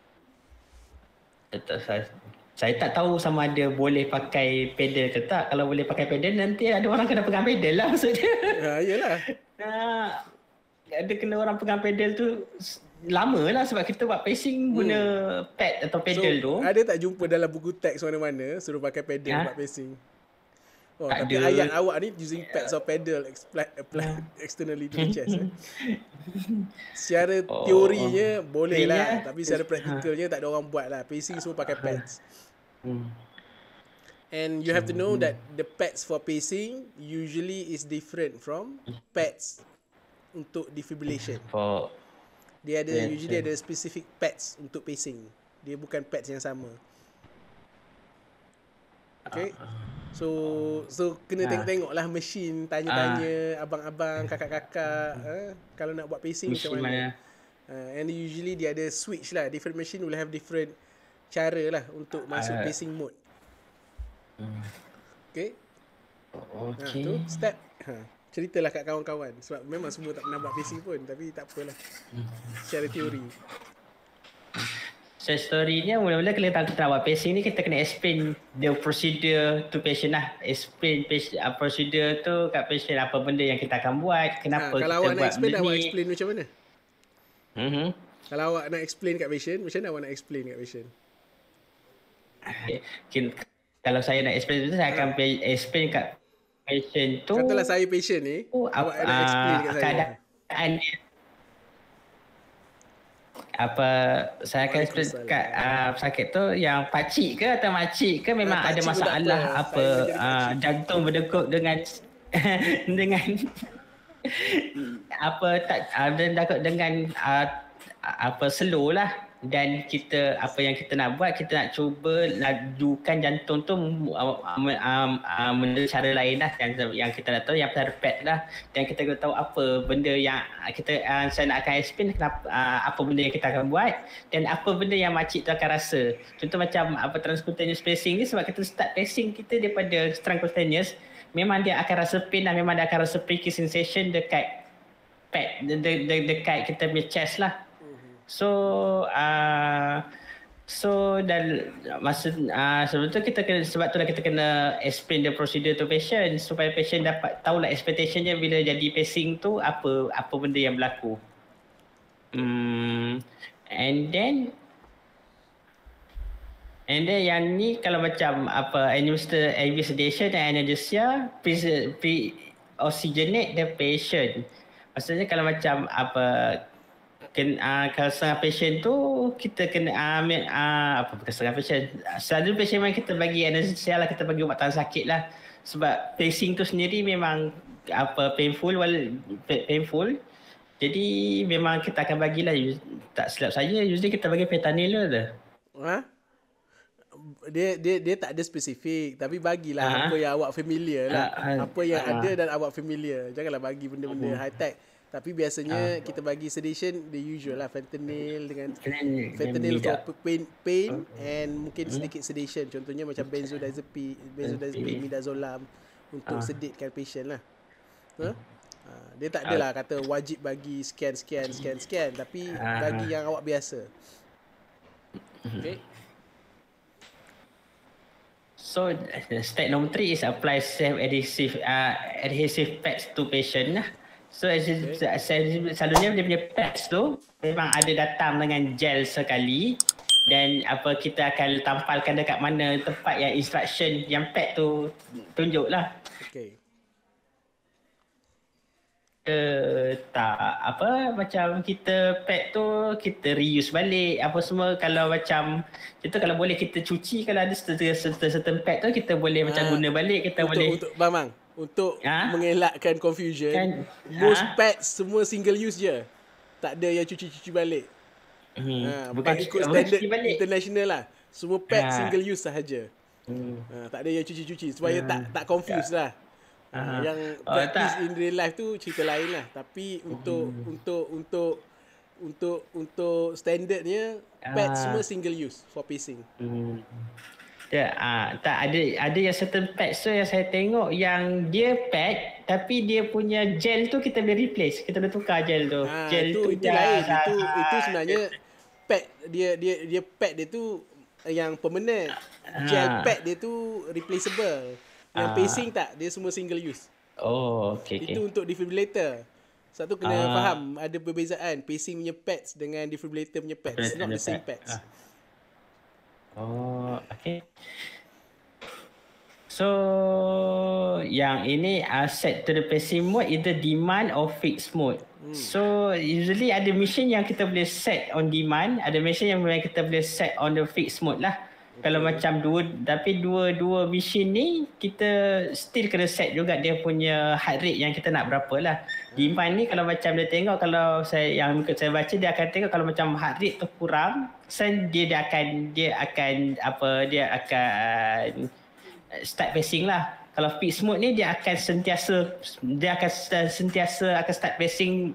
Saya tak tahu sama ada boleh pakai pedal ke tak. Kalau boleh pakai pedal, nanti ada orang kena pegang pedal lah maksudnya. Yelah. Ada kena orang pegang pedal tu lama lah sebab kita buat pacing guna pad atau pedal tu. Ada tak jumpa dalam buku teks mana-mana suruh pakai pedal buat pacing? Tak tapi ada. ayat awak ni using pads or pedal applied externally to the chest. Secara teorinya boleh lah, tapi secara praktikalnya tak ada orang buat lah. Pacing semua pakai pads. And you have to know that the pads for pacing usually is different from pads untuk defibrillation. Dia ada usually ada specific pads untuk pacing. Dia bukan pads yang sama. Okay. So kena tengok lah mesin, tanya-tanya abang-abang, kakak-kakak kalau nak buat pacing macam mana. And usually dia ada switch lah. Different machine will have different cara lah untuk masuk pacing mode. Okay. Tu step. Ceritalah kat kawan-kawan sebab memang semua tak pernah buat pacing pun, tapi tak apalah. Secara teori. So story-nya mula-mula kalau kita nak buat pacing ni, kita kena explain the procedure to patient lah. Explain procedure tu kat patient, apa benda yang kita akan buat, kenapa kita buat benda ni. Kalau awak nak explain, awak explain macam mana? Kalau awak nak explain kat patient, macam mana awak nak explain kat patient? Kalau saya nak explain tu, saya akan explain kat patient tu. Katalah saya patient ni, awak nak explain kat saya. Keadaan dia. Saya akan explain kat sakit tu yang pakcik ke atau makcik ke memang ada masalah jantung berdegup dengan dengan slow lah, dan kita apa yang kita nak buat, kita nak cuba lajukan jantung tu dengan cara lain lah yang kita nak tahu, yang pasal pad lah, dan kita kena tahu apa benda yang saya nak akan explain kenapa, apa benda yang kita akan buat dan apa benda yang makcik tu akan rasa. Contoh macam transcutaneous pacing ni, sebab kita start pacing kita daripada transcutaneous, memang dia akan rasa pain lah, memang dia akan rasa pricky sensation dekat pad, dekat kita punya chest lah. So dan masa sebelum tu sebab tu kita kena explain the procedure to patient supaya patient dapat tahulah expectation dia bila jadi pacing tu apa benda yang berlaku. And then yang ni kalau macam AV sedation dan anesthesia pre-oxygenate the patient. Maksudnya kalau macam kalau setengah patient tu kita kena bukan setengah patient, selalu patient memang kita bagi anesthesia lah, kita bagi ubat tahan sakit lah, sebab pacing tu sendiri memang painful, jadi memang kita akan bagilah, tak silap saya usually kita bagi fentanyl lah. Dia tak ada spesifik, tapi bagilah apa yang awak familiar lah, apa yang ada dan awak familiar. Janganlah bagi benda-benda high tech. Tapi biasanya kita bagi sedation the usual lah, fentanyl dengan fentanyl for pain and mungkin sedikit sedation. Contohnya macam benzodiazepine, midazolam untuk seditkan patient lah. Dia tak adalah kata wajib bagi scan, tapi bagi yang awak biasa. Okay. So step nombor 3 is apply adhesive pads to patient lah. So selalunya dia punya pads tu memang ada datang dengan gel sekali, dan kita akan tampalkan dekat mana tempat yang instruction yang pad tu tunjuk lah. Okay. Tak macam kita pad tu kita reuse balik apa semua. Kalau macam kita, kalau boleh kita cuci, kalau ada certain pad tu kita boleh macam guna balik, kita boleh untuk Bang, untuk mengelakkan confusion, most pads semua single use je, tak ada yang cuci-cuci balik. Bukan ikut standard international lah, semua pad single use sahaja. Tak ada yang cuci-cuci supaya tak confuse lah. Yang practice in real life tu cerita lain lah. Tapi untuk standardnya pad semua single use for pacing. Tak ada yang certain pads tu yang saya tengok yang dia pad tapi dia punya gel tu kita boleh replace, kita boleh tukar gel tu. Gel itu lain. Itu sebenarnya pad dia pad dia tu yang permanent. Gel pad dia tu replaceable. Yang pacing tak, dia semua single use. Oh, okay. Itu untuk defibrillator. Satu kena faham ada perbezaan pacing punya pads dengan defibrillator punya pads. Not the same pads. Oh, okay. So, yang ini set to the pacing mode either demand or fixed mode. So, usually ada machine yang kita boleh set on demand, ada machine yang memang kita boleh set on the fixed mode lah. Kalau macam dua machine ni kita still kena set juga dia punya heart rate yang kita nak berapa lah. Demand ni kalau macam dia tengok, kalau saya baca, dia akan tengok kalau macam heart rate tu kurang, dia akan start pacing lah. Kalau fixed mode ni dia akan sentiasa start pacing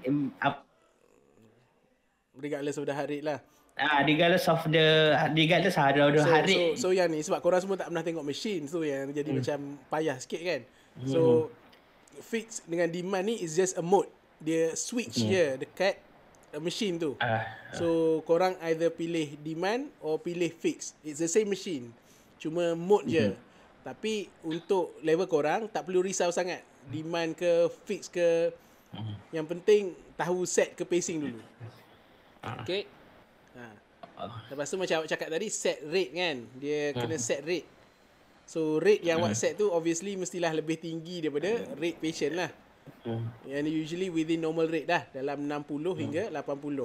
regardless of the heart rate lah. Regardless of the heart rate. So yang ni sebab korang semua tak pernah tengok mesin tu yang jadi macam payah sikit kan. So fix dengan demand ni is just a mode. Dia switch je dekat mesin tu. So korang either pilih demand or pilih fix. It's the same machine. Cuma mode je. Tapi untuk level korang tak perlu risau sangat. Demand ke fix ke. Yang penting tahu set ke pacing dulu. Okay. Lepas tu macam awak cakap tadi, set rate kan. Dia kena set rate. So rate yang awak set tu obviously mestilah lebih tinggi daripada rate patient lah. Yang usually within normal rate dah, dalam 60 hingga 80.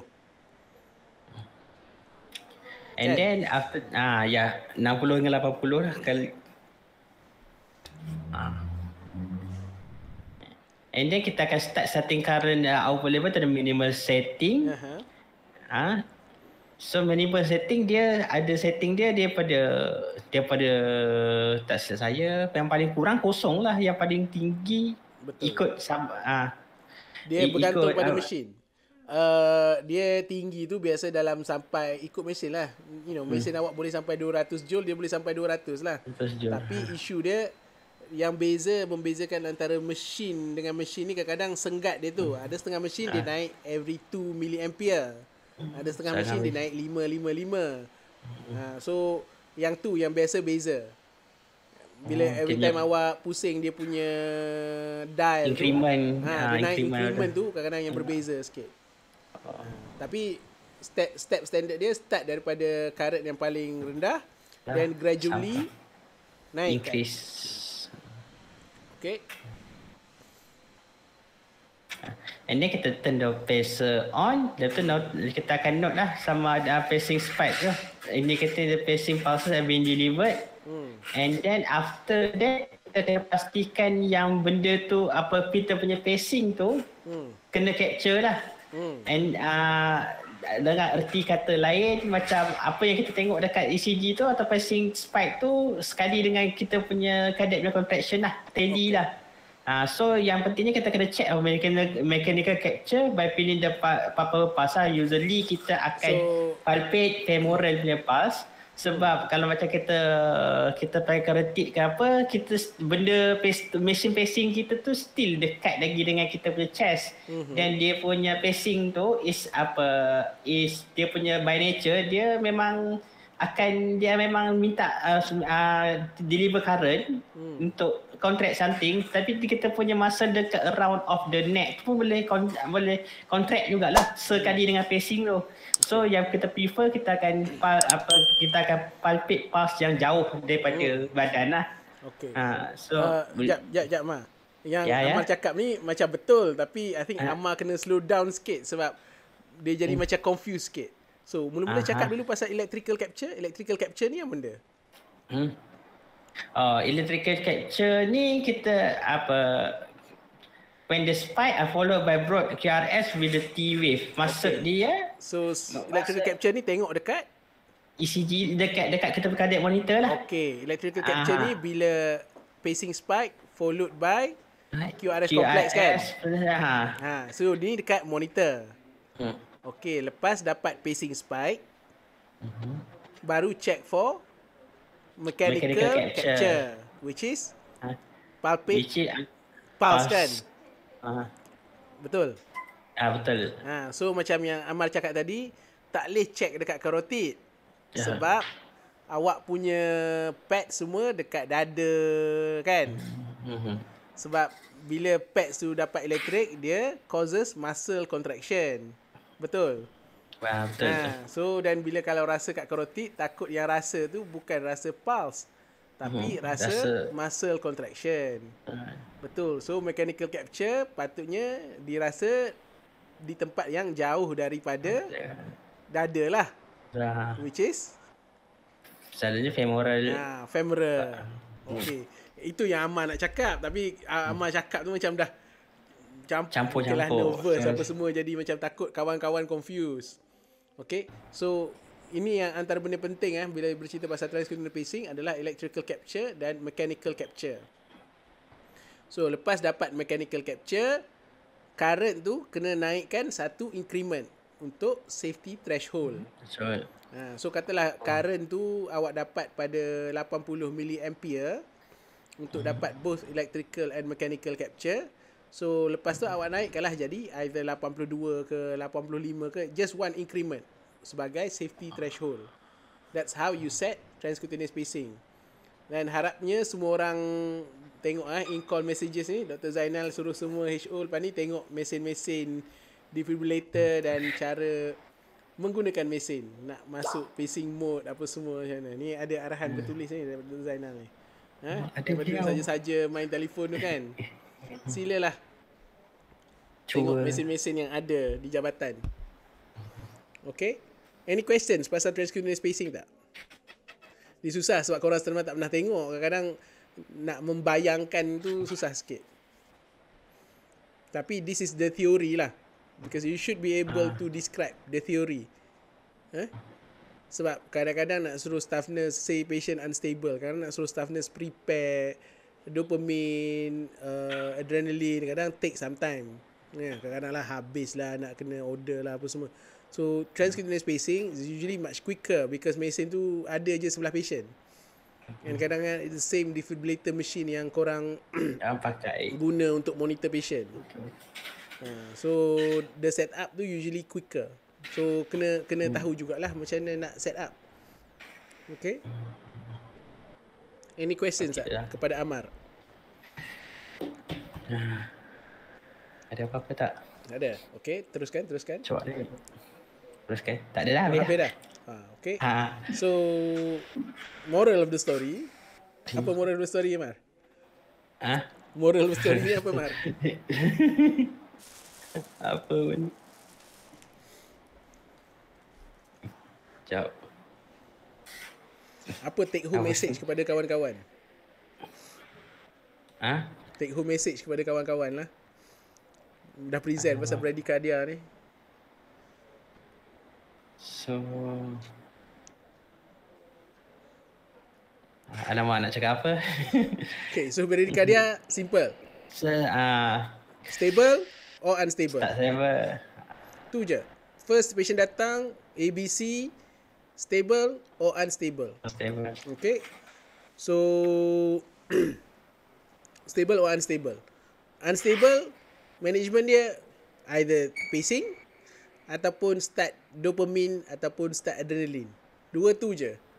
And then after 60 hingga 80 lah kali. And then kita akan start setting current output level to the minimal setting. So minimal setting dia ada setting dia daripada tak silap saya yang paling kurang kosong lah, yang paling tinggi. Betul. Ikut dia bergantung pada mesin. Dia tinggi tu biasa dalam sampai ikut mesin lah. Mesin awak boleh sampai 200 joule, dia boleh sampai 200 lah. 200 joule. Tapi isu dia yang membezakan antara mesin dengan mesin ni kadang-kadang senggat dia tu. Ada setengah mesin dia naik every 2 milliampere. Ada setengah mesin dia naik 5. So yang tu yang biasa beza. Bila every time awak pusing dia punya dial increment tu, dia naik increment tu kadang-kadang yang berbeza sikit. Tapi step standard dia start daripada current yang paling rendah dan gradually naik increase. Okay. And then kita turn the pacer on. Lepas tu kita akan note lah sama ada pacing spike ke. Indicating the pacing pulses have been delivered. And then after that kita kena pastikan yang benda tu kita punya pacing tu kena capture lah. And dengan erti kata lain, macam apa yang kita tengok dekat ECG tu atau pacing spike tu sekali dengan kita punya cardiac contraction lah, tally lah. So yang pentingnya kita kena check mechanical capture by feeling the proper pulse. Usually kita akan palpate femoral punya pulse. Sebab kalau macam kita pakai carotid ke apa, kita benda machine pacing kita tu still dekat lagi dengan kita punya chest. Dan dia punya pacing tu is dia punya by nature dia memang akan dia memang minta deliver current untuk contract something, tapi kita punya muscle dekat around of the neck pun boleh contract jugalah sekali dengan pacing tu. So yang kita prefer, kita akan palpate pulse yang jauh daripada badan lah. Okay. So Jap Ma. Yang Amar cakap ni macam betul, tapi I think Amar kena slow down sikit sebab dia jadi macam confused sikit. So mula-mula cakap dulu pasal electrical capture. Electrical capture ni yang benda? Electrical capture ni kita when the spike are followed by broad QRS with the T wave. Maksud dia, so electrical capture ni tengok dekat ECG dekat kita berkadet monitor lah. Okay, electrical capture ni bila pacing spike followed by QRS complex kan? So ni dekat monitor. Okay, lepas dapat pacing spike, baru check for mechanical capture, which is palpate pulse kan? Betul? Betul. So macam yang Amar cakap tadi, tak boleh check dekat carotid. Sebab awak punya pad semua dekat dada kan? Sebab bila pads tu dapat elektrik, dia causes muscle contraction. Betul? Betul. So dan bila kalau rasa kat carotid, takut yang rasa tu bukan rasa pulse, tapi rasa muscle contraction. Betul. So mechanical capture patutnya dirasa di tempat yang jauh daripada dada lah. Which is selalunya femoral. Femoral. Okay. Itu yang Amar nak cakap, tapi Amar cakap tu macam dah campur nervous apa semua, jadi macam takut kawan-kawan confuse. Okay. So ini yang antara benda penting bila bercerita pasal transcranial pacing adalah electrical capture dan mechanical capture. So lepas dapat mechanical capture, current tu kena naikkan satu increment untuk safety threshold. So katalah current tu awak dapat pada 80 mA untuk dapat both electrical and mechanical capture. So lepas tu awak naikkanlah jadi either 82 ke 85 ke, just one increment sebagai safety threshold. That's how you set transcutaneous pacing. Dan harapnya semua orang tengok in-call messages ni, Dr. Zainal suruh semua HO lepas ni tengok mesin-mesin defibrillator dan cara menggunakan mesin nak masuk pacing mode apa semua macam mana. Ni ada arahan bertulis ni daripada Dr. Zainal ni. Daripada saja-saja main telefon tu kan. Silalah tengok mesin-mesin yang ada di jabatan. Okay. Any questions pasal transcutaneous pacing tak? Dia susah sebab korang setengah tak pernah tengok. Kadang-kadang nak membayangkan tu susah sikit. Tapi this is the theory lah. Because you should be able to describe the theory. Sebab kadang-kadang nak suruh staff nurse say patient unstable. Kadang-kadang nak suruh staff nurse prepare dopamine, adrenaline. Kadang take some time. Kadang-kadang lah habis lah, nak kena order lah apa semua. So transcutaneous pacing is usually much quicker because mesin tu ada je sebelah patient. And kadang-kadang it's the same defibrillator machine yang korang pakai guna untuk monitor patient. So the setup tu usually quicker. So kena tahu jugalah macam mana nak set up. Okay. Any questions kepada Amar? Ada apa-apa tak? Tak ada. Okay, teruskan. Cuba dia. Teruskan. Tak ada dah, habis dah. Okay. So moral of the story. Apa moral of the story, Amar? Moral of the story ni apa, Amar? Apa pun. Jap. Apa take home message kepada kawan-kawan? Take home message kepada kawan-kawan lah. Dah present pasal bradycardia ni. So alamak, nak cakap apa? Okay, so bradycardia simple. Stable or unstable? Tak stable. Tu je. First patient datang, ABC, stable or unstable? Stable. Okay. So stable or unstable? Unstable, management dia either pacing ataupun start dopamine ataupun start adrenaline. Dua tu je.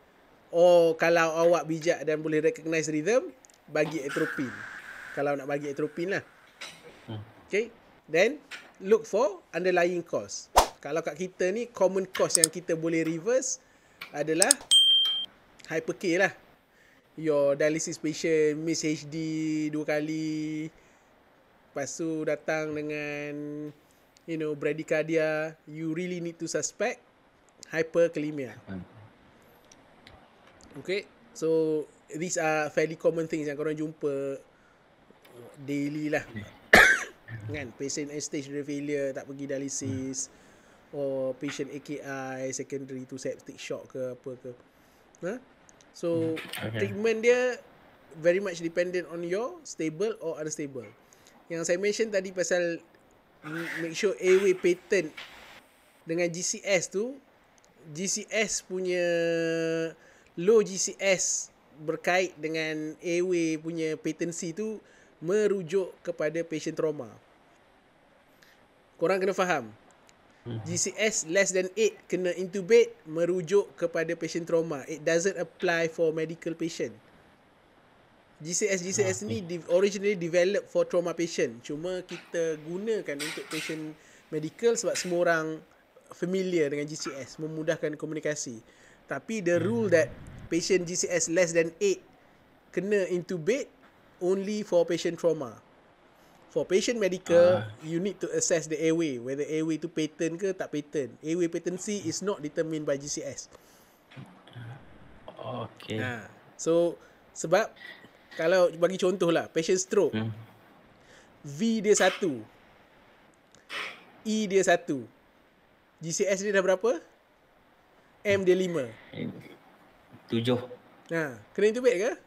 kalau awak bijak dan boleh recognize rhythm, bagi atropine. Kalau nak bagi atropine lah. Okay. Then look for underlying cause. Kalau kat kita ni, common cause yang kita boleh reverse adalah hyper K lah. Your dialysis patient miss HD 2 kali, lepas tu datang dengan bradycardia, you really need to suspect hyperkalemia. Okay, so these are fairly common things yang korang jumpa daily lah. Kan, patient end stage renal failure tak pergi dialysis, or patient AKI secondary to septic shock ke apa ke. So treatment dia very much dependent on your stable or unstable. Yang saya mention tadi pasal make sure airway patent dengan GCS tu, GCS punya low GCS berkait dengan airway punya patency tu merujuk kepada patient trauma. Korang kena faham, GCS less than 8 kena intubate merujuk kepada patient trauma. It doesn't apply for medical patient. GCS ni originally developed for trauma patient. Cuma kita gunakan untuk patient medical sebab semua orang familiar dengan GCS, memudahkan komunikasi. Tapi the rule that patient GCS less than 8 kena intubate only for patient trauma. For patient medical, you need to assess the airway, whether airway tu patent ke tak patent. Airway patency is not determined by GCS. Okay. So sebab kalau bagi contoh lah, patient stroke, V dia 1, E dia 1, GCS dia dah berapa? M dia 5. 7. Kena intubate ke?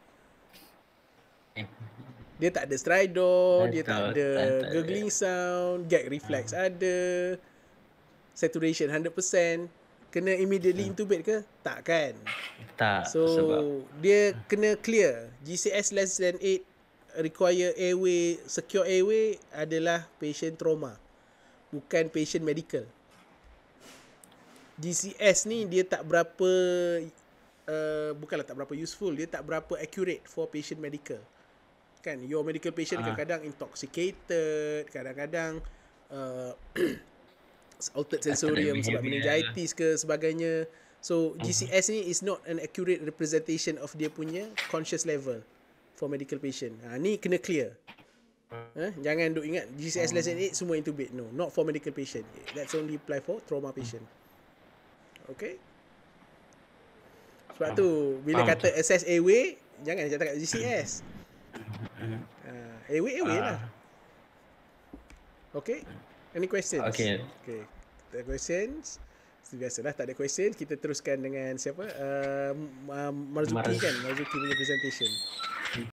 Dia tak ada stridor, dia tak ada gurgling sound, gag reflex ada, saturation 100%. Kena immediately intubate ke? Tak kan? Tak. So dia kena clear. GCS less than 8 require airway, secure airway adalah patient trauma, bukan patient medical. GCS ni dia tak berapa bukanlah tak berapa useful, dia tak berapa accurate for patient medical. Kan, your medical patient kadang-kadang intoxicated, kadang-kadang altered sensorium sebab meningitis ke sebagainya. So GCS ni is not an accurate representation of dia punya conscious level for medical patient. Ni kena clear. Jangan duk ingat GCS less than 8 semua intubate. No, not for medical patient. That's only apply for trauma patient. Okay. Sebab tu bila kata assess airway, jangan cakap GCS. Airway lah. Okay. Any questions? Okay. Ada questions? Biasalah tak ada questions, kita teruskan dengan siapa? Marzuki kan? Marzuki punya presentation.